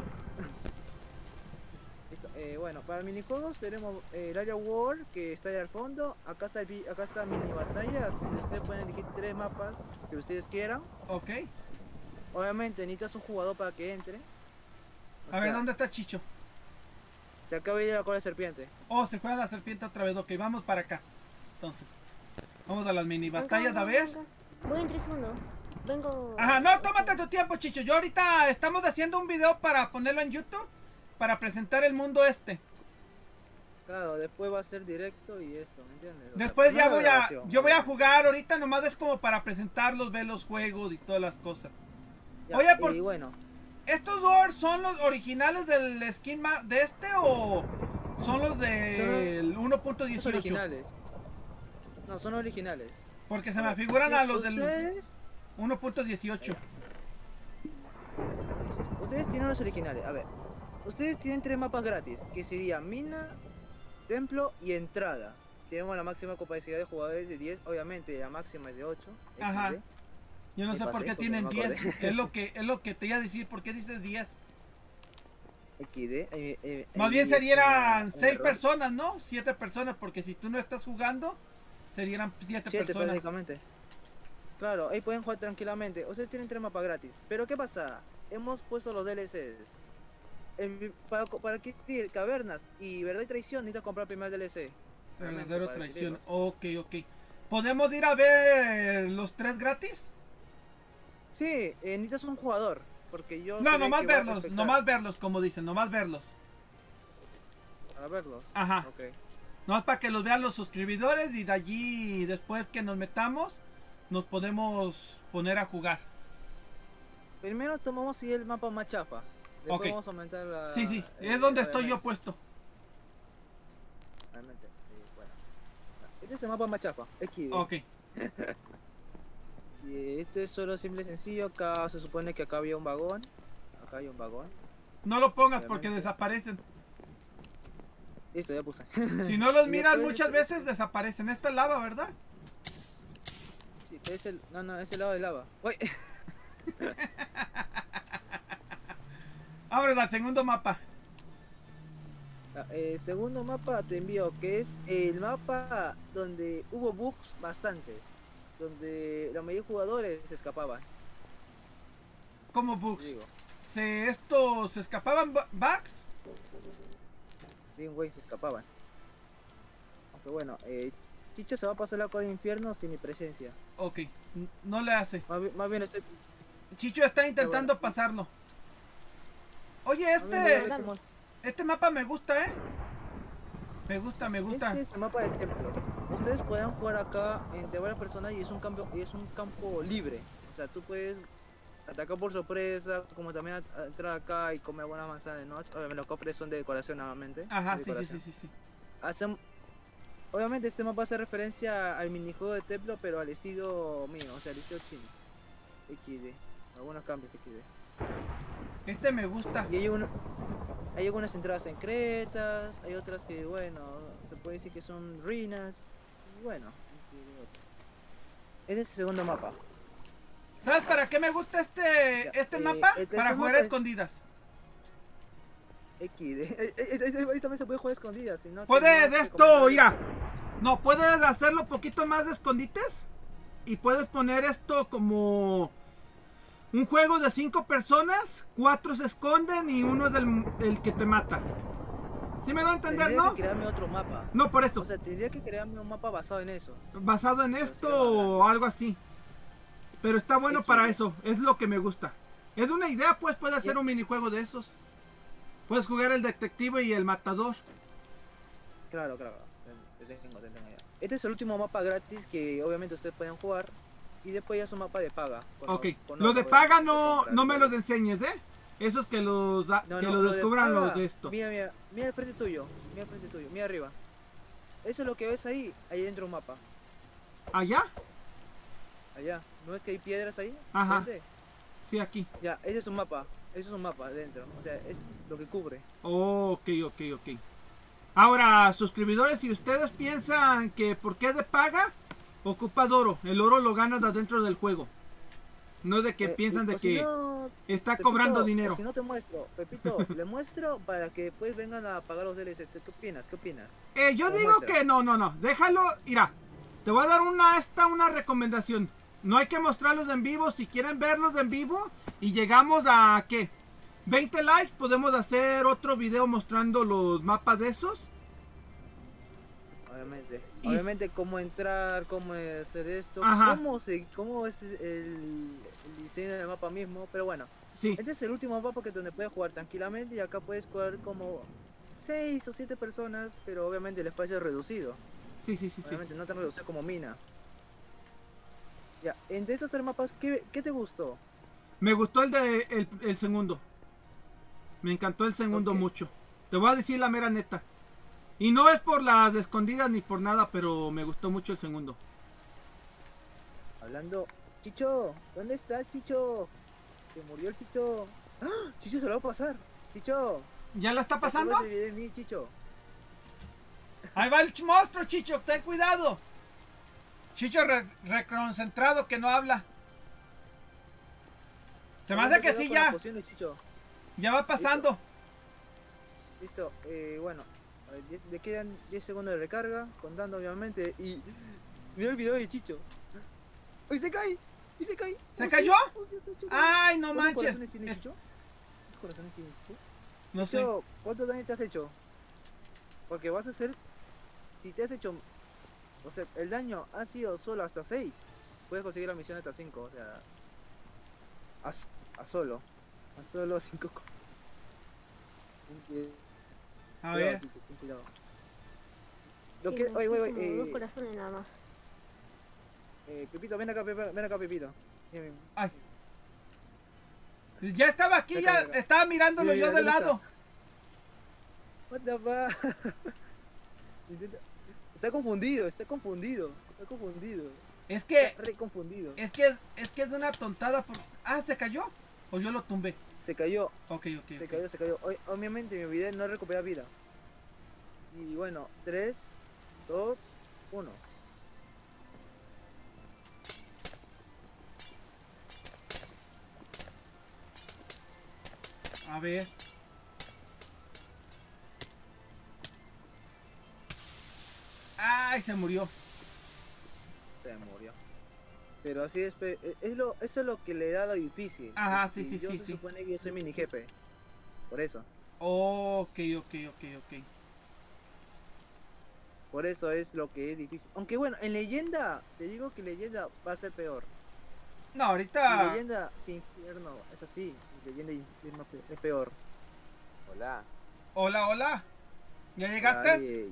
Listo. Eh, bueno, para minijuegos tenemos eh, el Area War, que está ahí al fondo. Acá está, el, vi- acá está mini batallas, donde ustedes pueden elegir tres mapas que ustedes quieran. Ok. Obviamente necesitas un jugador para que entre. O A ver, sea, ¿dónde está Chicho? Se acaba de ir a la cola de serpiente. Oh, se juega la serpiente otra vez. Ok, vamos para acá. Entonces, vamos a las mini Acá, batallas a acá, ver. acá. Voy en tres segundos. vengo... Ajá, no, tómate tu tiempo, Chicho. Yo ahorita estamos haciendo un video para ponerlo en YouTube, para presentar el mundo este. Claro, después va a ser directo y esto, ¿me entiendes? O sea, Después ya primero voy a, grabación, yo voy a obviamente. jugar ahorita, nomás es como para presentarlos, ver los juegos y todas las cosas. Ya, Oye, por- y bueno, ¿Estos Wars son los originales del skin map de este o son los del uno punto son dieciocho? originales. No, son originales. Porque se me figuran a los del Ustedes, uno punto dieciocho. ustedes tienen los originales. A ver, ustedes tienen tres mapas gratis, que sería mina, templo y entrada. Tenemos la máxima capacidad de jugadores de diez, obviamente la máxima es de ocho. Ajá. X D. Yo no Me sé por pasé qué porque tienen no me diez. acordé. Es lo que es lo que te iba a decir. ¿Por qué dices diez? X D. eh, eh, Más ahí bien es serían una- un seis error. personas, ¿no? siete personas, porque si tú no estás jugando, serían siete Siete personas. prácticamente. Claro, ahí pueden jugar tranquilamente. Ustedes tienen tres mapas gratis. Pero ¿qué pasa? Hemos puesto los D L Cs. El- para, co- para adquirir cavernas y verdad y traición necesitas comprar primero el D L C. Realmente, Verdadero para traición. adquirirlos. Ok, ok. ¿Podemos ir a ver los tres gratis? Sí, eh, necesitas un jugador. Porque yo. No, seré nomás que va a verlos, respetar nomás verlos, como dicen, nomás verlos. Para verlos. Ajá. Ok. Nomás para que los vean los suscriptores y de allí, después que nos metamos, nos podemos poner a jugar. Primero tomamos sí, el mapa más chafa. Después Ok. vamos a aumentar la. Sí, sí, eh, es donde estoy yo obviamente, puesto. obviamente, sí, bueno. Este es el mapa más chafa. X D. Ok. Y esto es solo simple y sencillo. Acá se supone que acá había un vagón. Acá hay un vagón. No lo pongas porque Obviamente. desaparecen. Listo, ya puse. Si no los Y miran después muchas este- veces, desaparecen. Esta es lava, ¿verdad? Sí, es el. No, no, es el lado de lava. Uy. Ahora al segundo mapa. Ah, eh, segundo mapa te envío, que es el mapa donde hubo bugs bastantes. Donde la mayoría de jugadores se escapaban. Como bugs. Digo, Se, estos se escapaban bu- bugs. sí, güey, se escapaban. Aunque bueno, eh, Chicho se va a pasar la cola al infierno sin mi presencia. Ok, n- no le hace. Más, bi- más bien estoy. Chicho está intentando bueno. pasarlo. Oye, más bien voy a este, ver cómo- este mapa me gusta, ¿eh? Me gusta, me gusta. Este es el mapa de templo. Ustedes pueden jugar acá entre varias personas y es un campo, y es un campo libre. O sea, tú puedes atacar por sorpresa, como también a- a entrar acá y comer buenas manzanas de noche. Obviamente los cofres son de decoración nuevamente. Ajá, de sí, sí, decoración. sí, sí, sí. Hacen- Obviamente este mapa hace referencia al minijuego de templo, pero al estilo mío, o sea, al estilo chino. X D. Algunos cambios X D. Este me gusta. Y hay, un- hay algunas entradas secretas, hay otras que, bueno, se puede decir que son ruinas. Y bueno, este es el segundo mapa. ¿Sabes para qué me gusta este, Ya, este eh, mapa? el tercer Para jugar mapa a es- escondidas. X D. Eh, eh, eh, Ahí también se puede jugar escondidas, si no. que Puedes no se esto, comentaron. mira. No, puedes hacerlo un poquito más de escondites. Y puedes poner esto como un juego de cinco personas. Cuatro se esconden y uno es el, el que te mata. ¿Sí me da a entender, Tendría no? que crearme otro mapa. No, por eso. O sea, tendría que crearme un mapa basado en eso. Basado en Pero esto sí lo va a o algo así. Pero está bueno X. para eso. Es lo que me gusta. Es una idea, pues puedes hacer Ya. un minijuego de esos. Puedes jugar el detective y el matador. Claro, claro. Te, te tengo, te tengo ya. Este es el último mapa gratis que obviamente ustedes pueden jugar. Y después ya es un mapa de paga. con Ok. los- con Los de obviamente, paga que no, comprar, no me pero- los enseñes, ¿eh? Esos que los, da- No, que no, los lo de descubran paga, los de esto. Mira, mira, mira el frente tuyo. Mira el frente tuyo. Mira arriba. Eso es lo que ves ahí. Ahí dentro un mapa. ¿Allá? Allá. ¿No ves que hay piedras ahí? Ajá. Frente. Sí, aquí. Ya, ese es un mapa. Ese es un mapa adentro. O sea, es lo que cubre. Ok, ok, ok. Ahora, suscriptores, si ustedes piensan que por qué de paga, ocupas oro. El oro lo ganas de adentro del juego. No de que Eh, piensan o de si que no, está Pepito, cobrando o dinero. Si no te muestro, Pepito, le muestro para que después vengan a pagar los D L C. ¿Qué opinas? ¿Qué opinas? Eh, yo o digo muestra. que no, no, no. Déjalo. Mira, te voy a dar una esta una recomendación. No hay que mostrarlos en vivo. Si quieren verlos en vivo y llegamos a ¿qué? veinte likes, podemos hacer otro video mostrando los mapas de esos. A obviamente. Y- Obviamente cómo entrar, cómo hacer esto, Ajá. cómo se, cómo es el, el diseño del mapa mismo, pero bueno. Sí, Este es el último mapa que donde puedes jugar tranquilamente y acá puedes jugar como seis o siete personas, pero obviamente el espacio es reducido. sí, sí, sí, sí. Obviamente no tan reducido como Mina. Ya, entre estos tres mapas, ¿qué, qué te gustó? Me gustó el de el, el segundo. Me encantó el segundo Ok. mucho. Te voy a decir la mera neta. Y no es por las escondidas ni por nada, pero me gustó mucho el segundo. Hablando... Chicho, ¿dónde está Chicho? Se murió el Chicho. ¡Ah! Chicho se lo va a pasar. Chicho. ¿Ya la está te pasando? acabas de olvidar de mí, Chicho. Ahí va el ch- monstruo, Chicho, ten cuidado. Chicho re- reconcentrado que no habla. Se me hace que Cuidado sí con las ya. pociones, Chicho. Ya va pasando. Listo, eh, bueno, a ver, die- le quedan diez segundos de recarga, contando obviamente, y mira el video de Chicho. ¡Uy, se cae! ¡Y se cae! ¿Se ¡Oh, cayó? Dios! ¡Oh, Dios, Chicho! Ay, no ¿Cuántos manches. corazones tiene Es- Chicho? ¿Cuántos corazones tiene Chicho? No sé. Chicho, ¿cuántos daño te has hecho? Porque vas a hacer, si te has hecho, o sea, el daño ha sido solo hasta seis, puedes conseguir la misión hasta cinco, o sea, a, s- a solo, a solo cinco. A Cuidado, ver. Chicho, ten cuidado. Lo Sí, que, me oye, dejé oye, como oye, dos eh, corazones nada más. eh, Pepito, ven acá, Pepe, ven acá, Pepito. Ven, ven. Ay. Ya estaba aquí, Ven ya acá, ven acá. estaba mirándolo Mira, yo mira, de ¿dónde lado. What the fuck? Intenta- Está confundido, está confundido, está confundido. Es que, Está re confundido. es que, es que es una tontada. Por... Ah, ¿se cayó? ¿O yo lo tumbé? Se cayó, Ok, ok, se ok. cayó, se cayó. Oye, obviamente me olvidé de no recuperar vida. Y bueno, tres, dos, uno. A ver. Ay, se murió. Se murió. Pero así es, pe- e- es lo, eso es lo que le da lo difícil. Ajá, sí, Y sí, yo sí, se sí. supone que yo soy mini jefe. Por eso. Ok, ok, ok, ok. Por eso es lo que es difícil. Aunque bueno, en leyenda, te digo que leyenda va a ser peor. No, Y ahorita. leyenda, sí, infierno, es así. Y leyenda y infierno pe- es peor. Hola. Hola, hola. ¿Ya llegaste? Alex.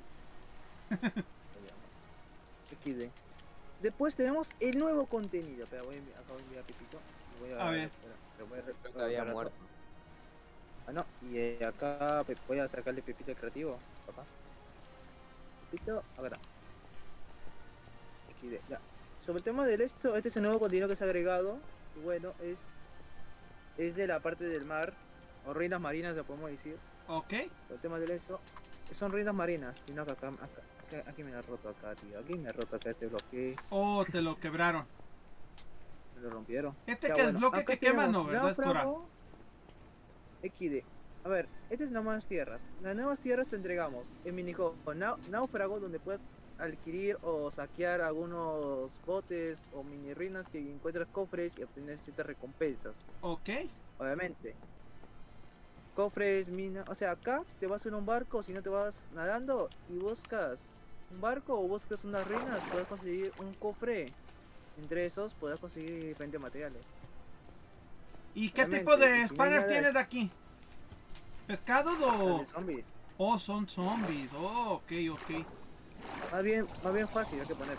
X D. Después tenemos el nuevo contenido. Espera, voy a enviar, acabo de enviar a Pepito. Y voy a, A ver. espera, pero voy a re- Creo que voy a había rato. muerto. Ah, no. Y eh, acá pe- voy a sacarle Pepito creativo, papá. Pepito, ahora. X D, ya. Sobre el tema del esto, este es el nuevo contenido que se ha agregado. Y bueno, es. Es de la parte del mar. O ruinas marinas, lo podemos decir. Ok. El tema del esto. Son ruinas marinas. Sino que acá, acá, acá- aquí me la ha roto acá, tío. Aquí me ha roto acá este bloque. Oh, te lo quebraron. Me lo rompieron. Este Ya, que es bueno, bloque acá que quema, tenemos no, ¿verdad? Es cora. náufrago, X D. A ver, estas son las nuevas tierras. Las nuevas tierras te entregamos en minijuego nau- náufrago, donde puedes adquirir o saquear algunos botes o mini ruinas que encuentras cofres y obtener ciertas recompensas. Ok. Obviamente. Cofres, minas. O sea, acá te vas en un barco, si no te vas nadando y buscas un barco o buscas unas ruinas, puedes conseguir un cofre. Entre esos puedes conseguir diferentes materiales. ¿Y qué Obviamente, tipo de y si no hay spawners nada- tienes de aquí? ¿Pescados o...? De zombies. Oh, son zombies. Oh, ok, ok. Más bien, más bien fácil, hay que poner.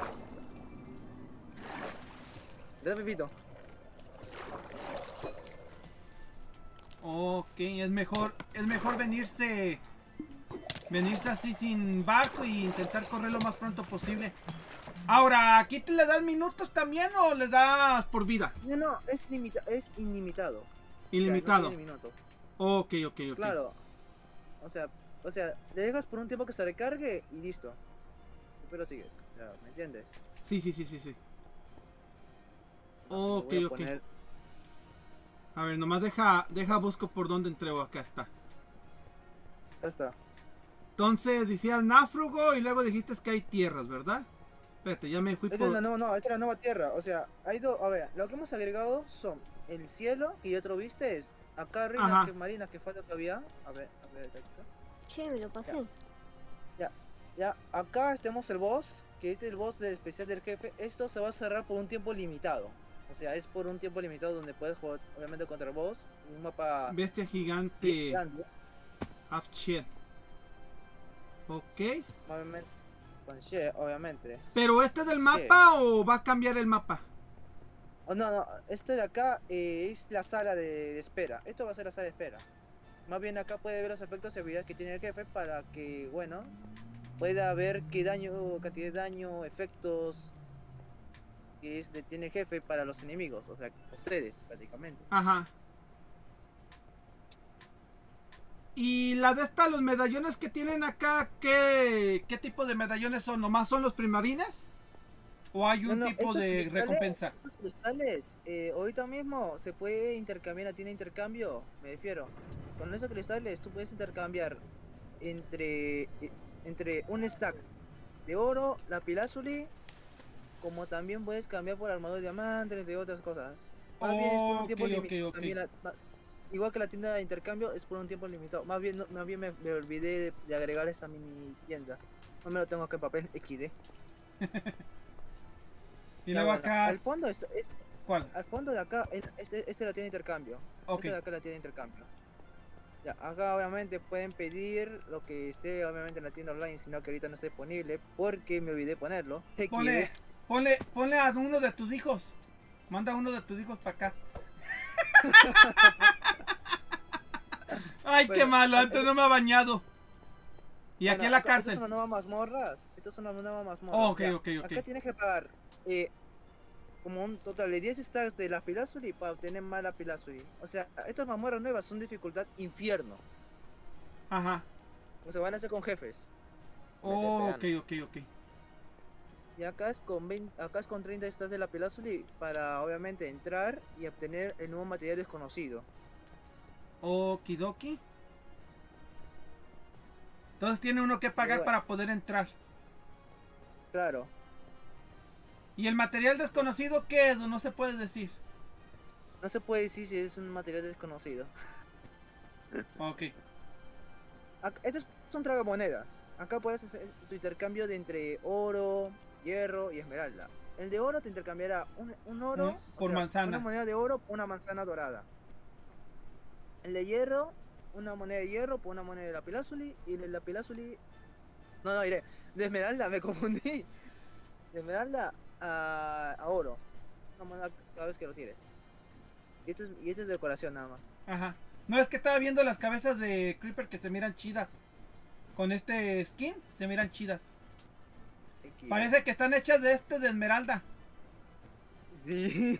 ¿Verdad, Pepito? Ok, es mejor, es mejor venirse, venirse así sin barco y intentar correr lo más pronto posible. Ahora, ¿aquí te le das minutos también o le das por vida? No, no, es, limita es ilimitado. Ilimitado. O sea, no tiene minutos. Ok, ok, ok. Claro. O sea, o sea, le dejas por un tiempo que se recargue y listo. Pero sigues, o sea, ¿me entiendes? Sí, sí, sí, sí, sí. Le Ok, voy a ok. poner- A ver, nomás deja, deja busco por dónde entrego. Acá está. Ya está. Entonces decías náufrago y luego dijiste que hay tierras, ¿verdad? Espérate, ya me fui Esta por... es la, no, no, esta es la nueva tierra. O sea, hay dos. A ver, lo que hemos agregado son el cielo, que ya otro viste, es acá ruinas Ajá. que marinas que falta todavía. A ver, a ver, acá está. Che, me lo pasé. Ya, acá tenemos el boss, que este es el boss del especial del jefe. Esto se va a cerrar por un tiempo limitado. O sea, es por un tiempo limitado donde puedes jugar, obviamente, contra el boss. Un mapa Bestia bien gigante. grande, Half shit. Ok. obviamente, con She, obviamente. ¿Pero este del Sí. mapa o va a cambiar el mapa? Oh, no, no, este de acá eh, es la sala de, de espera. Esto va a ser la sala de espera. Más bien acá puede ver los efectos y habilidades que tiene el jefe para que, bueno, pueda ver qué daño, cantidad de daño, efectos que es, de- tiene el jefe para los enemigos, o sea, ustedes prácticamente. Ajá. Y la de esta, los medallones que tienen acá, ¿qué, qué tipo de medallones son? ¿Nomás son los primarines? ¿O hay un No, no, tipo estos de cristales- recompensa? Estos cristales, eh, ahorita mismo se puede intercambiar, tiene intercambio, me refiero. Con esos cristales tú puedes intercambiar entre, eh, entre un stack de oro, lapislázuli, como también puedes cambiar por armador de diamante, entre otras cosas. Más bien es por un tiempo Ok, ok, limitado. ok. También la- ma- igual que la tienda de intercambio es por un tiempo limitado. Más bien, no- más bien me, me olvidé de, de agregar esa mini tienda. No me lo tengo acá en papel equis de. Y Ya, luego bueno, acá, al fondo es, es- ¿cuál? al fondo de acá, es- este, este es la tienda de intercambio. Ok. Este de acá es la tienda de intercambio. Ya, acá obviamente pueden pedir lo que esté obviamente en la tienda online, sino que ahorita no está disponible porque me olvidé ponerlo. equis de. Ponle, ponle, ponle a uno de tus hijos. Manda a uno de tus hijos para acá. Ay, qué Bueno, malo, ah, antes eso- no me ha bañado. Y aquí Bueno, en la acá- Estas cárcel. son las nuevas mazmorras. Estas son las nuevas mazmorras. Oh, ok, ya. ok, ok. Acá tienes que pagar eh, como un total de diez stacks de lapislázuli para obtener más lapislázuli. O sea, estas mazmorras nuevas son dificultad infierno. Ajá. O sea, van a ser con jefes. Oh, ok, Mete ok, ok. Y acá es con veinte, acá es con treinta stacks de lapislázuli para obviamente entrar y obtener el nuevo material desconocido. Okidoki. Entonces tiene uno que pagar bueno. para poder entrar. Claro. ¿Y el material desconocido qué es? ¿O no se puede decir? No se puede decir si es un material desconocido. Ok. Ac- Estos son tragamonedas. Acá puedes hacer tu intercambio de entre oro, hierro y esmeralda. El de oro te intercambiará un, un oro Un- o por sea, manzana. una moneda de oro por una manzana dorada. El de hierro, una moneda de hierro por una moneda de lapislázuli. Y el de lapislázuli. No, no, iré. De esmeralda, me confundí. De esmeralda a, a oro. Una moneda cada vez que lo tires. Y esto es, y esto es decoración nada más. Ajá. No, es que estaba viendo las cabezas de Creeper que se miran chidas. Con este skin se miran chidas. Aquí. Parece que están hechas de este de esmeralda. Sí.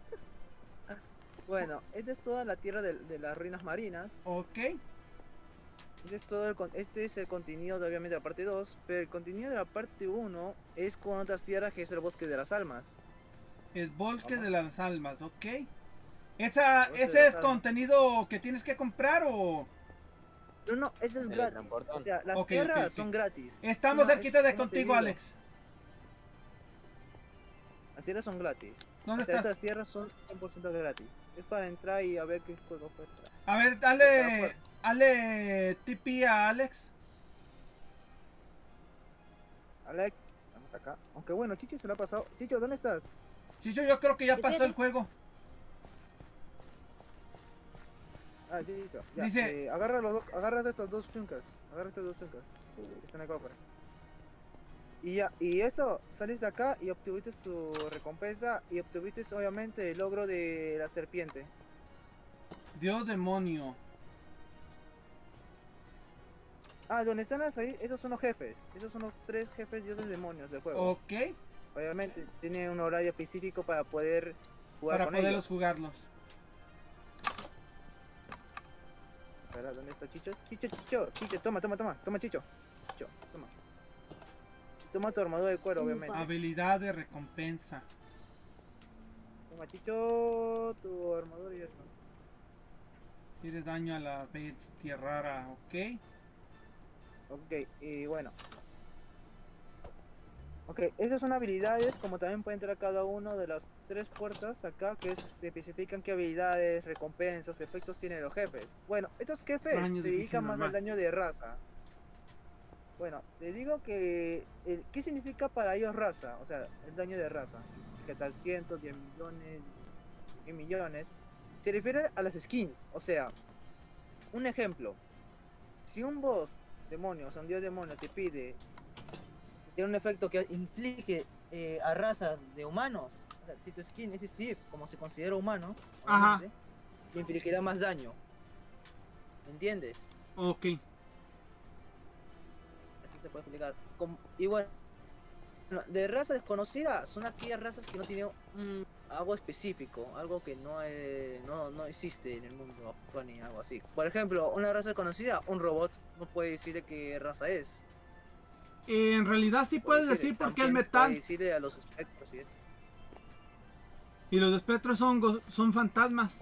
Bueno, esta es toda la tierra de, de las ruinas marinas. Ok. Este es, todo el, con- este es el contenido de, obviamente, de la parte dos. Pero el contenido de la parte uno es con otras tierras, que es el bosque de las almas. Es bosque Ajá. de las almas, ok. Esa, Bosque de ¿Ese las es almas. contenido que tienes que comprar o...? No, no, este es El gratis. transportón. O sea, las Ok, ok, tierras ok. son gratis. Estamos No, es- cerquita de como te contigo, digo, Alex. Las tierras son gratis. ¿Dónde O sea, estás? estas tierras son cien por ciento gratis. Es para entrar y a ver qué juego puede traer. A ver, dale, dale T P a Alex. Alex, vamos acá. Aunque bueno, Chicho se lo ha pasado. Chicho, ¿dónde estás? Chicho, yo creo que ya ¿Qué pasó tiene? el juego. Ah, Chicho. Ya, Dice- eh, agarra, los dos, agarra estos dos chuncas. Agarra estos dos chuncas. Que están acá afuera. Y ya, y eso, sales de acá y obtuviste tu recompensa y obtuviste obviamente el logro de la serpiente. Dios demonio. Ah, donde están las ahí, esos son los jefes. Esos son los tres jefes dioses demonios del juego. Ok. Obviamente tiene un horario específico para poder jugar Para con poderlos ellos. jugarlos. Espera, ¿dónde está Chicho? Chicho, Chicho, Chicho, toma, toma, toma, toma Chicho. Chicho, toma. Toma tu armadura de cuero, obviamente. Habilidad de recompensa. Toma Chicho, tu armadura y eso. Tiene daño a la bestia rara, ok. Ok, y bueno. Ok, esas son habilidades, como también puede entrar cada uno de las tres puertas acá, que es- se especifican qué habilidades, recompensas, efectos tienen los jefes. Bueno, estos jefes Daño se difícil dedican más normal. al daño de raza. Bueno, te digo que... el- ¿qué significa para ellos raza? O sea, el daño de raza. Que tal cientos, diez millones, mil millones. Se refiere a las skins. O sea, un ejemplo. Si un boss demonio, o sea, un dios demonio te pide... Tiene un efecto que inflige eh, a razas de humanos. O sea, si tu skin es Steve, como se considera humano, Ajá. obviamente, le infligirá más daño. ¿Entiendes? Ok. Así se puede explicar. Como, y bueno, de raza desconocida son aquellas razas que no tienen mm, algo específico, algo que no, eh, no, no existe en el mundo actual ni algo así. Por ejemplo, una raza desconocida, un robot, no puede decirle qué raza es. Eh, en realidad sí Puede puedes decir, decir porque es también puede metal. decirle a los espectros, ¿sí? Y los espectros son, go- son fantasmas.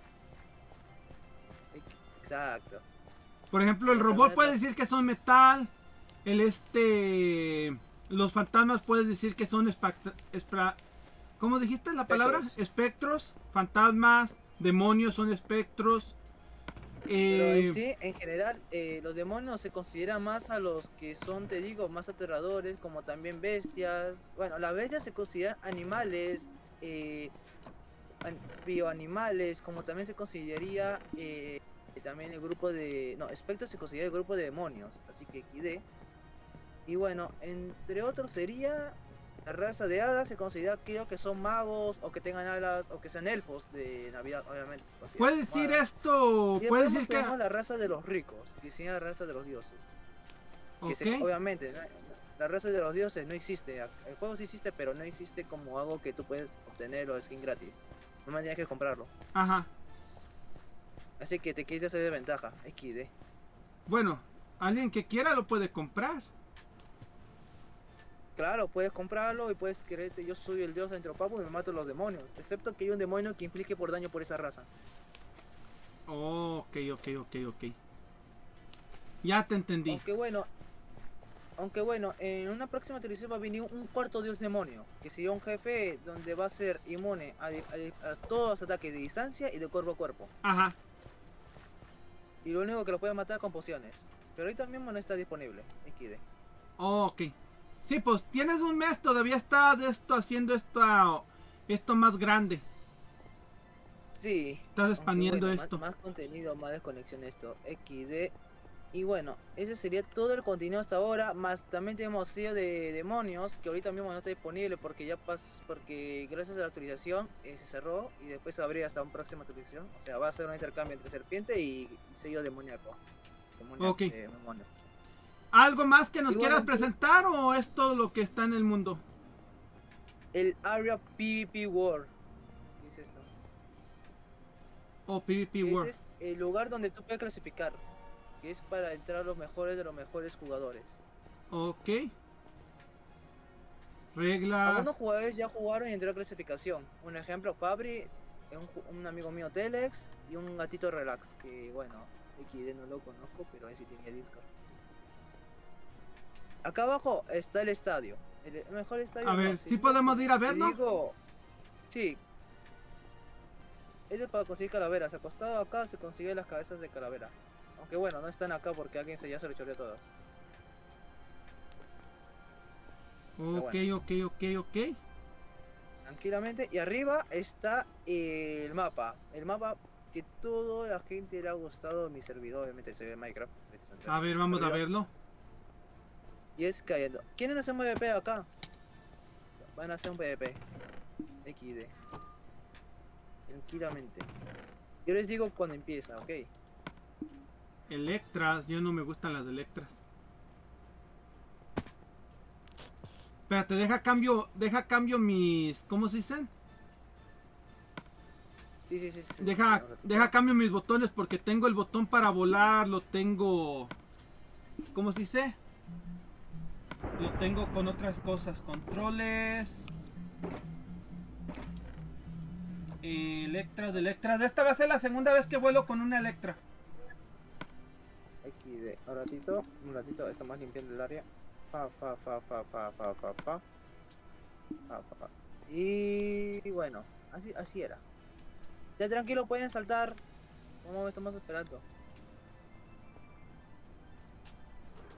Exacto. Por ejemplo, el Pero robot también puede los- decir que son metal. El este... Los fantasmas puedes decir que son espectra- espra- ¿Cómo dijiste la palabra? Espectros. Espectros, fantasmas, demonios son espectros. Pero en Eh, sí, en general, eh, los demonios se consideran más a los que son, te digo, más aterradores, como también bestias. Bueno, las bestias se consideran animales, eh, an- bioanimales, como también se consideraría eh, también el grupo de... No, espectros se considera el grupo de demonios, así que equis de. Y bueno, entre otros sería la raza de hadas, se considera aquellos que son magos, o que tengan alas, o que sean elfos de Navidad, obviamente. considerados puedes como decir hadas. esto, Y puedes después decir que... tenemos la raza de los ricos, que sería la raza de los dioses. Que Ok, se- obviamente, ¿no? La raza de los dioses no existe. El juego sí existe, pero no existe como algo que tú puedes obtener o skin gratis. No me tienes que comprarlo. ajá. Así que te quitas de ventaja, equis de. Bueno, alguien que quiera lo puede comprar. Claro, puedes comprarlo y puedes creerte, yo soy el dios antropapo y me mato a los demonios. Excepto que hay un demonio que implique por daño por esa raza. Oh, ok, ok, ok, ok. Ya te entendí. Aunque bueno, aunque bueno, en una próxima actualización va a venir un cuarto dios demonio, que sería un jefe donde va a ser inmune a, di- a di- a todos los ataques de distancia y de cuerpo a cuerpo. Ajá. Y lo único que lo puede matar con pociones. Pero ahorita mismo no está disponible, equis de. Oh, ok. Sí, pues tienes un mes, todavía estás esto haciendo esto, esto más grande. Sí. Estás aunque expandiendo bueno, esto. Más, más contenido, más desconexión esto, equis de. Y bueno, ese sería todo el contenido hasta ahora, más también tenemos sello de demonios, que ahorita mismo no está disponible porque ya pas porque gracias a la actualización eh, se cerró y después se abrirá hasta una próxima actualización. O sea, va a ser un intercambio entre serpiente y sello demoníaco. Demoníaco, Ok. eh, demonio. ¿Algo más que nos Y quieras bueno, presentar o es todo lo que está en el mundo? El Area PvP World. ¿Qué es esto? O PvP Este World. es el lugar donde tú puedes clasificar, que es para entrar los mejores de los mejores jugadores. Ok. Reglas. Algunos jugadores ya jugaron y entraron a clasificación. Un ejemplo, Fabri, un, ju- un amigo mío Telex y un gatito Relax, que bueno, equis de no lo conozco, pero ahí sí tenía Discord. Acá abajo está el estadio. El, el mejor estadio. A no, ver, si ¿sí digo- podemos ir a si verlo? digo, sí. Es para conseguir calaveras. Acostado acá se consigue las cabezas de calavera. Aunque bueno, no están acá porque alguien se ya se lo choreó todas. Ok, ok, ok, ok. Tranquilamente. Y arriba está eh, el mapa. El mapa que toda la gente le ha gustado en mi servidor, obviamente el servidor de Minecraft. A ver, vamos a Servidor. verlo. Y es cayendo. ¿Quieren hacer un PvP acá? Van a hacer un PvP. equis de. Tranquilamente. Yo les digo cuando empieza, ¿ok? Electras, yo no me gustan las de Electras. Espérate, deja cambio, deja cambio mis, ¿cómo se dicen? Sí, sí, sí. sí, sí. Deja, Un ratito. deja cambio mis botones porque tengo el botón para volar, lo tengo, ¿cómo se dice? Lo tengo con otras cosas, controles. Electras de Electras. Esta va a ser la segunda vez que vuelo con una Electra. equis de. Un ratito, un ratito, estamos limpiando el área. Fa, fa, fa, fa, fa, fa, fa, fa. Fa, fa, fa. Y bueno, así, así era. Ya tranquilo, pueden saltar. ¿Cómo me estamos esperando?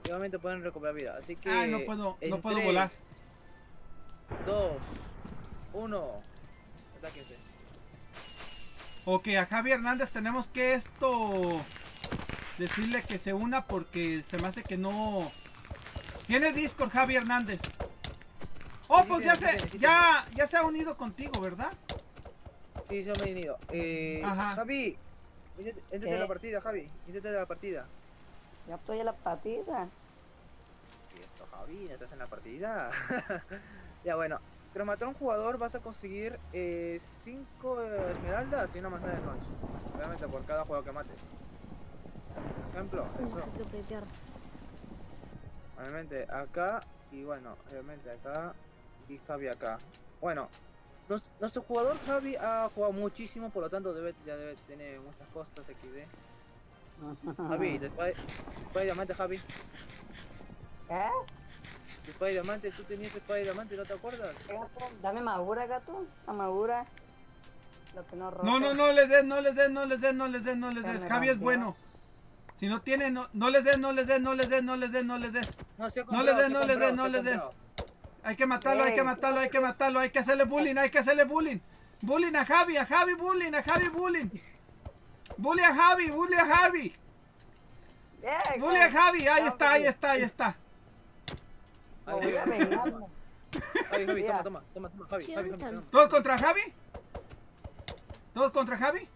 igualmente pueden recuperar vida. Así que. Ay, no puedo, en no puedo tres, volar. dos, uno. Atáquense. Ok, a Javi Hernández tenemos que esto decirle que se una porque se me hace que no tiene Discord. Javi Hernández. Oh, Sí, pues sí ya tiene, se sí tiene, sí ya ya se ha unido contigo, ¿verdad? Sí, se han venido. Eh, Ajá. Javi, métete métete ¿Qué? en la partida, Javi. Métete en la partida. Ya estoy en la partida. ¿Qué esto, Javi? ¿No estás en la partida? Ya, bueno. Para matar a un jugador vas a conseguir cinco esmeraldas y una manzana de noche. Obviamente por cada juego que mates. Por ejemplo, Vamos eso. a tropetear. Obviamente acá y bueno, obviamente acá y Javi acá. Bueno, nos- nuestro jugador Javi ha jugado muchísimo, por lo tanto debe, ya debe tener muchas cosas equis de. Javi, después de diamante, Javi. ¿Qué? Después de diamante, tú tenías después de diamante, ¿no te acuerdas? ¿Qué, gato? Dame madura, gato. La madura. Lo que no roto. No, no, no les des, no les des, no les des, no les des, no les Se des. me Javi es rompió. bueno. Si no tiene, no, no les des, no les des, no les des, no les des, no les des. No, se ha No le comprado, des, se no ha le des, comprado, no se ha le des. comprado. Hay que matarlo, hay que Ey, matarlo, hay que matarlo, hay que hacerle bullying, hay que hacerle bullying. Bullying a Javi, a Javi bullying, a Javi bullying. Bully a Javi, bully a Javi. Eh, Bully a Javi, ahí no, está, ahí pues, está, ahí está. Me voy a vengar. Javi, Javi, Ya. toma, toma, toma, toma, Javi, Sí, Javi, ¿dónde Javi, están? toma. ¿Todos contra Javi? ¿Todos contra Javi?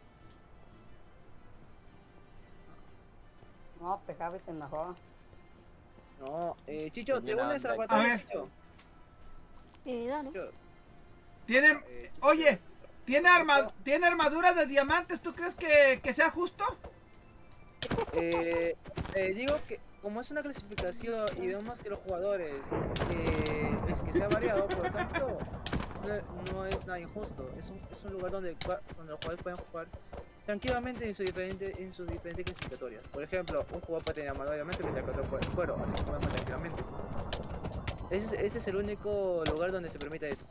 No, pues Javi se enojó. No, eh, Chicho, ¿te Tenía unes a la hambre. A batalla, ver. Chicho? Eh, dale. Chicho, Tiene, eh, Chicho, oye, tiene, arma, tiene armadura de diamantes, ¿tú crees que, que sea justo? Eh, eh, digo que como es una clasificación y vemos que los jugadores eh, es que se ha variado, por lo tanto no, no es nada injusto. Es un, es un lugar donde, cua- donde los jugadores pueden jugar tranquilamente en, su diferente, en sus diferentes clasificatorias. Por ejemplo, un jugador puede tener armadura obviamente mientras que otro puede cuero, así que podemos tranquilamente. Ese es, este es el único lugar donde se permite eso.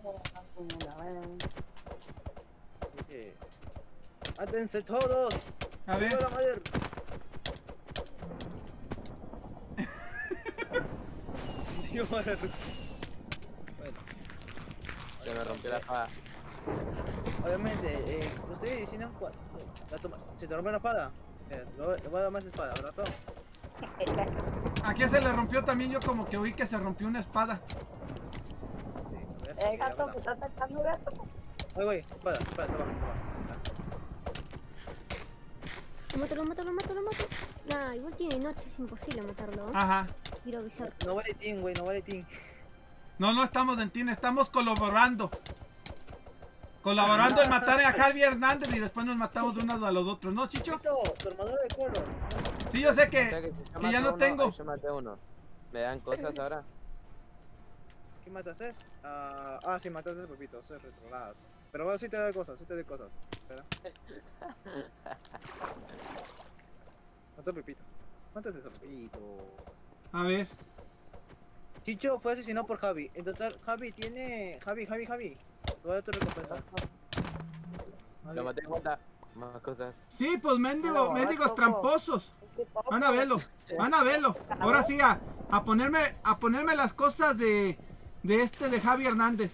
Así que mátense todos. A ver. ¡Viva la madre! Viva la Rux. Bueno, Se me rompió la espada. obviamente, eh, ustedes dicen cua- la toma- ¿se te rompió la espada? Mira, le voy le voy a dar más espada, ¿verdad? ¿A quién se le rompió también? Yo como que oí que se rompió una espada. Sí, a ver, Eh, sí, la gato, verdad. me está atacando, gato. Oye, oye, espada, espada, toma, toma. Lo mato, lo mato, lo mato, lo mato. Nah, igual tiene noche, es imposible matarlo. ¿eh? Ajá. Quiero avisar. No vale team, güey, no vale team. No, no estamos en Tina, estamos colaborando. Colaborando en matar a Javi Hernández y después nos matamos de unos a los otros, ¿no, Chicho? Chito, tu armadura de cuero. Sí, yo sé O sea que, que si yo que ya mato no uno, tengo. ay, yo maté a uno. ¿Me dan cosas ahora? ¿Qué mataste? Ah, ah, sí, mataste a Pepito, soy retrolado. Pero bueno, sí te doy cosas, sí te doy cosas. Espera. Mató a Pepito. Mataste a Pepito. A ver, Chicho fue asesinado por Javi. En total, Javi tiene. Javi, Javi, Javi. Te voy a dar tu recompensa. Lo Javi. maté en vuelta. Más cosas. sí, pues mendigo, No, mendigos Coco. tramposos. Van a verlo, van a verlo. Ahora sí, a, a ponerme, a ponerme las cosas de, de este de Javi Hernández.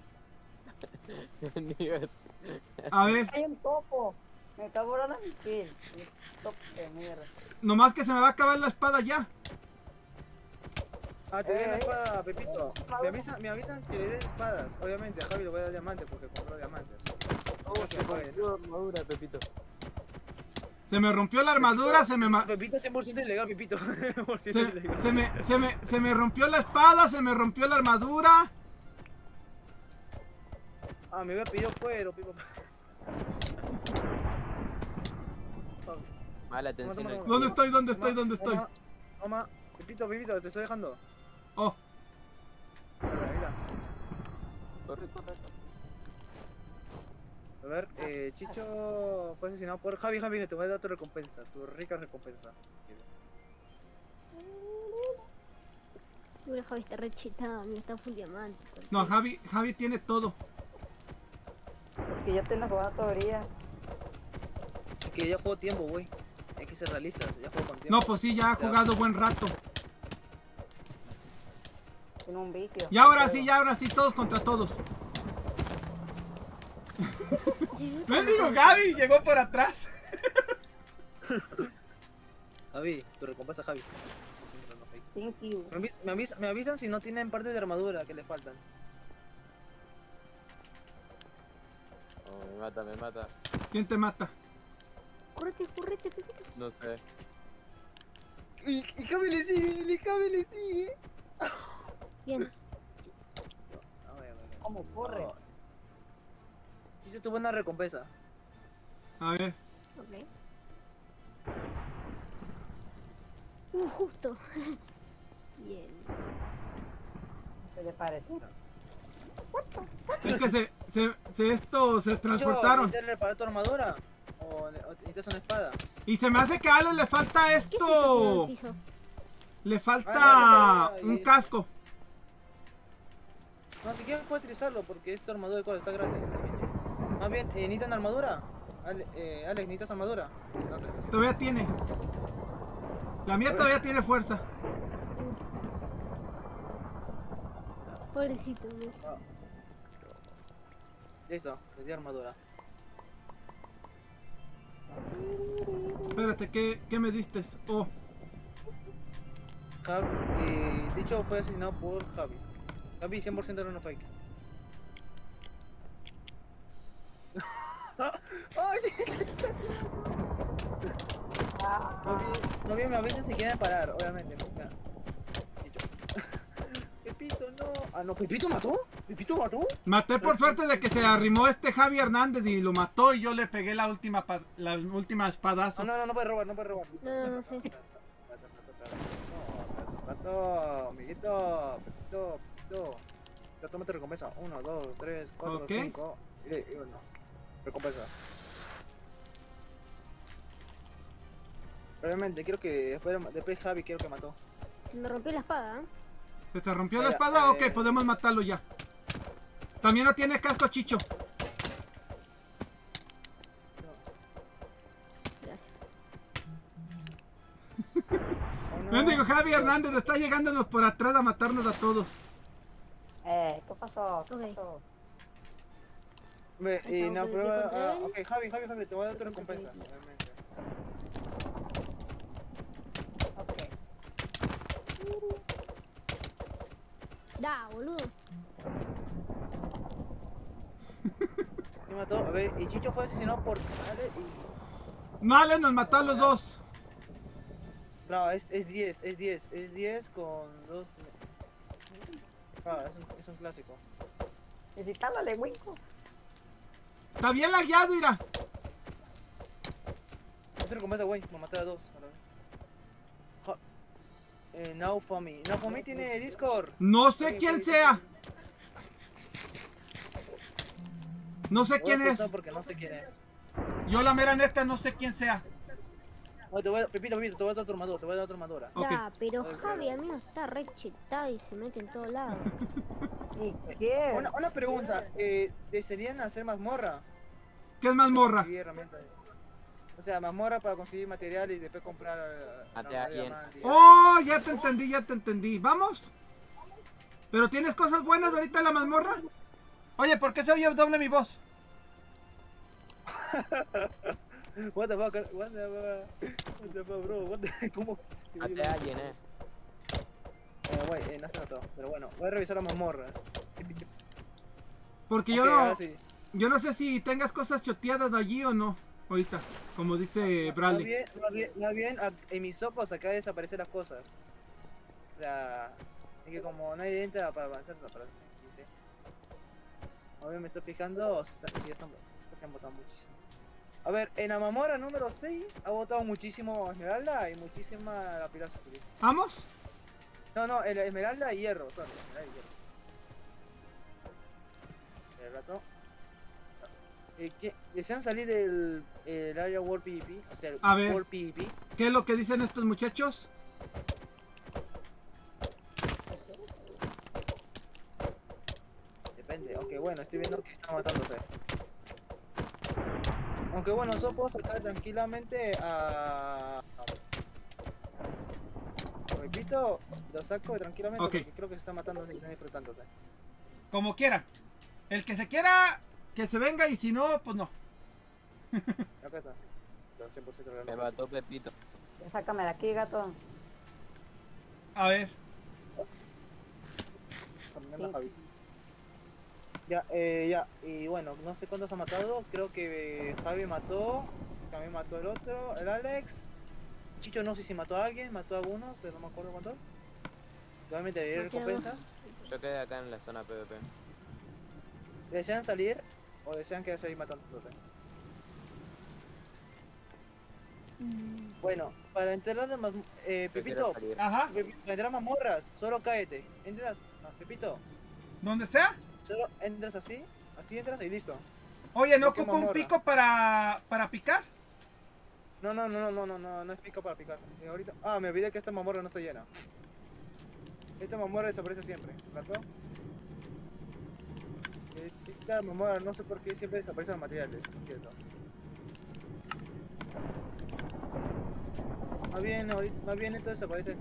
Dios. A ver, Hay un topo. Me está borrando mi kill. Un topo de mierda. nomás que se me va a acabar la espada ya. Ah, te doy la Eh, espada, Pepito. Me avisan, me avisan que le den espadas. Obviamente, a Javi le voy a dar diamante porque compró diamantes. Oh, No se se puede. rompió armadura, Pepito. Se me rompió la armadura, se me, ma- Pepito es cien por ciento ilegal, Pepito. cien por ciento se, ilegal. se me, se me, se me rompió la espada, se me rompió la armadura. Ah, me había pedido cuero, Pipo. Mala atención. toma, al toma. ¿Dónde juego. estoy? ¿Dónde estoy? Toma, ¿Dónde estoy? Toma, toma. Pepito, Pepito, te estoy dejando. Oh, Mira, mira. Corre, corre, corre. A ver, eh, Chicho fue asesinado por Javi, Javi, te voy a dar tu recompensa, tu rica recompensa. Mira, Javi está rechetado, mira, está full diamante. no, Javi, Javi tiene todo. Es que ya tengo jugando todo el día. Es que ya juego tiempo, güey. Hay que ser realistas, ya juego con tiempo. No, pues sí, ya ha jugado buen rato. Tiene un vicio. Y ahora el sí, juego. ya ahora sí, todos contra todos. ¡Mendigo Gaby! Llegó por atrás. Javi, tu recompensa, Javi. Thank you. Me, avis- me avis- me avisan si no tienen partes de armadura que les faltan. Oh, me mata, me mata. ¿Quién te mata? Correte, correte, Pepito. No sé. Y, y Javi le sigue, y Javi le sigue. Bien. A ver, a ver. ¿Cómo corre? Y yo tuve una recompensa. A ver. Ok. Uh, justo. Bien. ¿Se le parece? Es que se, se, se esto, se Yo, transportaron. ¿necesitas reparar tu armadura? ¿O ne- o necesitas una espada? Y se me hace que a Ale le falta ¿Qué es eso que esto. al piso? Le Ah, falta no, no, no, un y- casco. No, si quieres puedes utilizarlo porque esta armadura de cosa está grande. Más bien, eh, ¿necesitan armadura? Ale, eh, Alex, ¿necesitas armadura? Sí, no, sí, sí. Todavía tiene. La mía todavía tiene fuerza. Pobrecito, ¿no? Ah. Listo, le di armadura. Espérate, ¿qué, qué me diste? Oh, Javi, eh, dicho fue asesinado por Javi. Javi cien por ciento era una fake. ¡Ay, Dicho está Ah, No bien, no bien me avisan si quieren parar, obviamente. Mira. Dicho. Pepito, no. Ah, no, ¿Pepito mató? ¿Pepito mató? maté por suerte de que se arrimó este Javi Hernández y lo mató y yo le pegué la última pa- la última espadazo. No, no, no, no puede robar, no puede robar. No, no, no sé. No, gato, amiguito, Pepito, Pepito. Ya toma tu recompensa. Uno, dos, tres, cuatro, Ok. cinco. Y, y uno. Recompensa. Obviamente, quiero que después, después Javi quiero que mató. Se me rompió la espada, ¿eh? ¿Se te rompió la Mira, espada? Ok, eh, podemos matarlo ya. También no tiene casco, Chicho. Gracias. Oh, no. Mendigo Javi Hernández está llegándonos por atrás a matarnos a todos. eh, ¿qué pasó? ¿Qué Me, pasó? y Estamos no, con el prueba. contra Ah, él. ok, Javi, Javi, Javi, te voy a dar tu Contra recompensa. él. Obviamente. Ok. Da, boludo. ¿Quién mató? A ver, y Chicho fue asesinado por Ale y. No, Ale nos mató a los dos. No, es, es diez, es diez, es diez con dos. Ah, es un, es un clásico. Necesitalo, le winco. Está bien lagueado, mira. No se recompensa, güey, me maté a dos. A la vez. Ja- Eh, Now for me. Now for me tiene Discord. No sé Ok, quién ok, sea. No sé Voy a quién es. apostar porque no sé quién es. Yo la mera neta no sé quién sea. Oye, te voy a, Pepito, Pepito, te voy a dar otra armadura, te voy a dar otra armadura. Ok. Ya, pero Ok. Javi, amigo, está re chetado y se mete en todos lados. ¿Y qué? Una, una pregunta, eh, ¿desearían hacer mazmorra? ¿Qué es mazmorra? Conseguir herramientas. O sea, mazmorra para conseguir material y después comprar. eh, Mate a armadura alguien. más, y- Oh, ya te entendí, ya te entendí. ¿Vamos? ¿Pero tienes cosas buenas ahorita en la mazmorra? Oye, ¿por qué se oye doble mi voz? What the fuck, what the fuck, what the fuck, bro, what the, ¿cómo? se te Mate oye? a alguien, eh. Eh, güey, eh, no se notó, pero bueno, voy a revisar las mazmorras. Porque Ok, yo no, ahora sí. yo no sé si tengas cosas choteadas de allí o no. Ahorita, como dice Más Bradley. bien, más bien, más bien a- en mis ojos acá desaparecen las cosas. O sea, es que como nadie entra para avanzar, no, para a ver, me estoy fijando, si está- sí, están, están botando muchísimo. A ver, en la mamora número seis ha botado muchísimo Esmeralda y muchísima la Pilar Oscura. ¿Vamos? No, no, el Esmeralda y Hierro, sorry, Esmeralda y Hierro. El rato. Eh, ¿qué- ¿Desean salir del el área World PvP? O sea, el A ver. World PvP. ¿Qué es lo que dicen estos muchachos? Depende, ok, bueno, estoy viendo que están matándose. Aunque bueno, yo puedo sacar tranquilamente a... Repito, lo saco tranquilamente Ok. porque creo que se está matando y están disfrutándose. Como quiera. El que se quiera, que se venga y si no, pues no. Acá está. Lo cien por ciento Me realmente. mató Pepito. Sácame de aquí, gato. A ver. Caminando a Javi. Ya, eh, ya, y bueno, no sé cuántos ha matado, creo que eh, Javi mató, también mató el otro, el Alex, Chicho no sé si mató a alguien, mató a alguno, pero no me acuerdo cuánto. Obviamente le dieron Maté a dos. recompensas. Yo quedé acá en la zona PvP. ¿Desean salir o desean quedarse ahí matándose? Mm, Bueno, para entrar de maz- eh, Yo quiero Pepito, salir. Ajá. Pepito, para entrar a mazmorras, solo cáete, entras, ah, Pepito, Donde sea. solo entras así, así entras y listo. Oye, ¿no ¿Por qué ocupo un mamorra? pico para, para picar? No, no, no, no, no, no, no, no es pico para picar. Eh, ahorita... Ah, me olvidé que esta mamorra no está llena. Esta mamorra desaparece siempre, ¿rato? Esta mamorra, no sé por qué siempre desaparecen los materiales, no entiendo. Más bien, ahorita, más bien esto desaparece.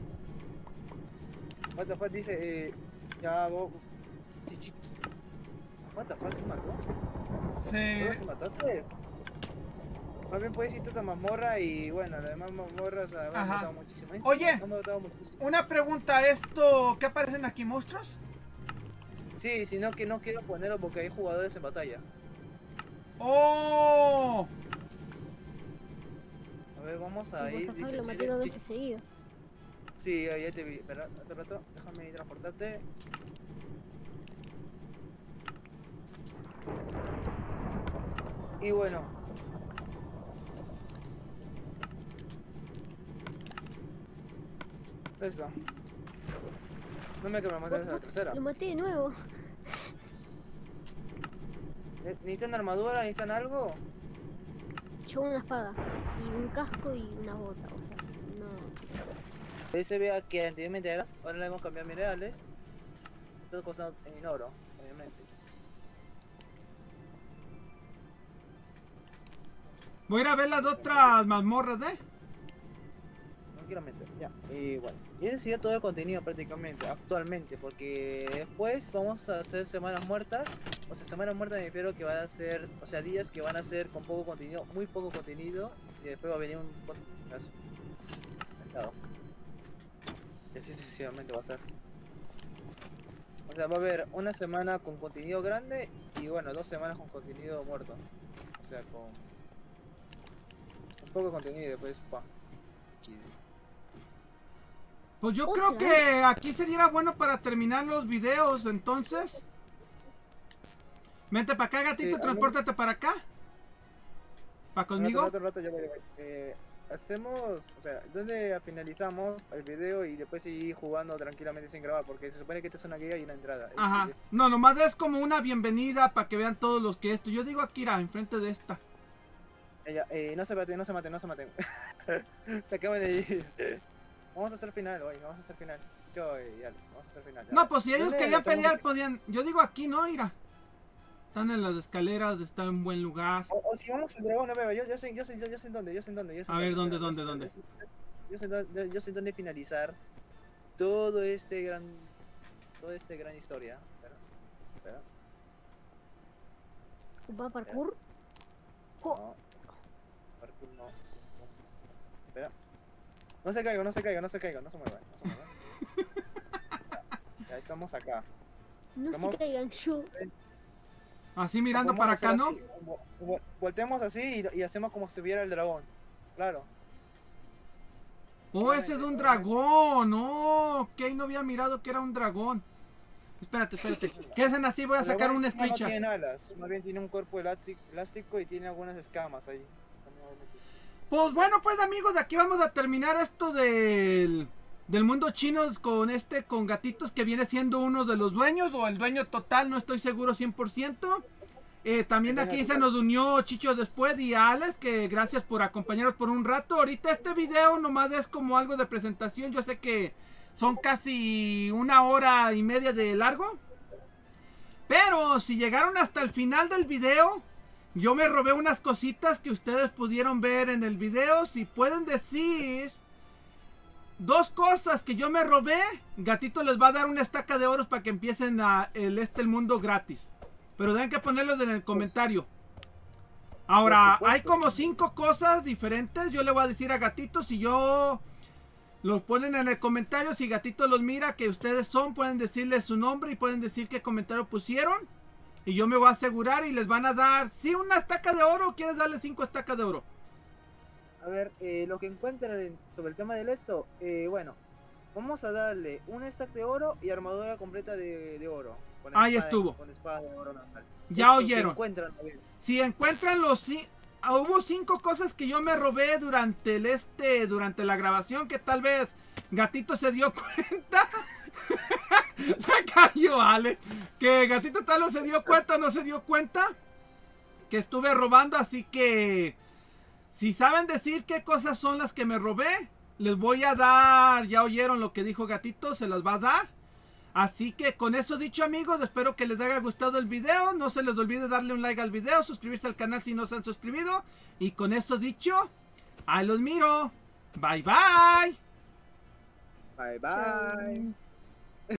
What the fuck dice, eh, ya vos... Chichi... What the fuck, ¿se mató? ¿Solo Se... se mataste? Más bien puedes irte a esta mazmorra y bueno, las demás mazmorras ah, me han Ajá. matado muchísimo. En Oye. sí, me han matado muchísimo. Una pregunta, ¿esto qué aparecen aquí, monstruos? Sí, sino que no quiero ponerlo porque hay jugadores en batalla. ¡Oh! A ver, vamos a what ir. the fuck, dice lo Chile- maté dos Chi- veces seguido. Sí, ahí ya te vi. Espera, otro rato. Déjame ir a transportarte. Y bueno. Esto. No me que me mates a la tercera. Lo maté de nuevo. Ne- ¿Necesitan armadura? ¿Necesitan algo? Yo una espada. Y un casco y una bota. O sea, no. Ahí se vea que anteriormente eras, ahora le hemos cambiado minerales. Está costando en oro, obviamente. Voy a ir a ver las otras mazmorras, ¿eh? Tranquilamente, ya. Y bueno, y ese sería todo el contenido prácticamente, actualmente, porque después vamos a hacer semanas muertas. O sea, semanas muertas me refiero que van a ser, o sea, días que van a ser con poco contenido, muy poco contenido, y después va a venir un podcast. Y así sucesivamente va a ser. O sea, va a haber una semana con contenido grande y bueno, dos semanas con contenido muerto. O sea, con un poco de contenido y después, pa. Chido. Pues yo Otra. creo que aquí sería bueno para terminar los videos, entonces. Vente para acá, gatito, Sí, transpórtate para acá. ¿Para conmigo? Rato, rato, ya voy, eh, hacemos, o sea, ¿dónde finalizamos el video y después seguir jugando tranquilamente sin grabar? Porque se supone que esta es una guía y una entrada. Ajá. No, nomás es como una bienvenida para que vean todos los que esto. Yo digo aquí, mira, enfrente de esta. Eh, ya, eh, no se maten, no se maten, no se maten. Se acaban de ir. Vamos a hacer final hoy, vamos a hacer final. Yo y Ale, vamos a hacer final. ya. No, pues si ellos ¿Dónde querían hacemos pelear, el- podían. Yo digo aquí, ¿no? Mira. Están en las escaleras, está en buen lugar. O, o si vamos al dragón, no veo, yo, yo sé, yo sé, yo, yo sé en dónde, yo sé en dónde, yo sé A en ver, dónde, ¿dónde, yo dónde, sé- dónde? Yo sé, yo sé dónde, yo sé en dónde finalizar todo este gran, toda esta gran historia. Espera, espera, ¿Va parkour? Jo, no, parkour no, no. Espera, no se caiga, no se caiga, no se caiga, no se mueva, no se mueva. Ya, ya estamos acá. no Vamos. se caigan yo. Así mirando Vamos para a hacer acá, ¿no? así, vo- vo- Volteamos así y, y hacemos como si viera el dragón. Claro. Oh, ese es un dragón. Oh, ok, no había mirado que era un dragón. Espérate, espérate. Quédense así, voy a El sacar dragón un encima no screenshot. tiene alas, más bien tiene un cuerpo elástico, elástico y tiene algunas escamas ahí. También obviamente. Pues bueno, pues amigos, aquí vamos a terminar esto del, del mundo chino con este, con gatitos que viene siendo uno de los dueños o el dueño total, no estoy seguro cien por ciento. Eh, también El dueño aquí se total. nos unió Chicho después y Alex, que gracias por acompañarnos por un rato. Ahorita este video nomás es como algo de presentación, yo sé que son casi una hora y media de largo. Pero si llegaron hasta el final del video, yo me robé unas cositas que ustedes pudieron ver en el video. Si pueden decir dos cosas que yo me robé, Gatito les va a dar una estaca de oros para que empiecen a el este el mundo gratis. Pero deben que ponerlo en el comentario. Ahora, hay como cinco cosas diferentes. Yo le voy a decir a Gatito, si yo los ponen en el comentario, si Gatito los mira que ustedes son, pueden decirle su nombre y pueden decir qué comentario pusieron. Y yo me voy a asegurar y les van a dar, sí, una estaca de oro, o quieres darle cinco estacas de oro. A ver, eh, lo que encuentran sobre el tema del esto, eh, bueno, vamos a darle un stack de oro y armadura completa de, de oro. Con Ahí espada, estuvo. Con espada de oro normal. Ya Esto oyeron. Se encuentran, a ver. Si encuentran los... Si, hubo cinco cosas que yo me robé durante el este, durante la grabación, que tal vez Gatito se dio cuenta. Se cayó, Ale. Que Gatito tal vez se dio cuenta, no se dio cuenta. Que estuve robando, así que... Si saben decir qué cosas son las que me robé, les voy a dar, ya oyeron lo que dijo Gatito, se las va a dar. Así que con eso dicho, amigos, espero que les haya gustado el video. No se les olvide darle un like al video, suscribirse al canal si no se han suscribido. Y con eso dicho, ahí los miro. Bye bye. Bye bye. Chao.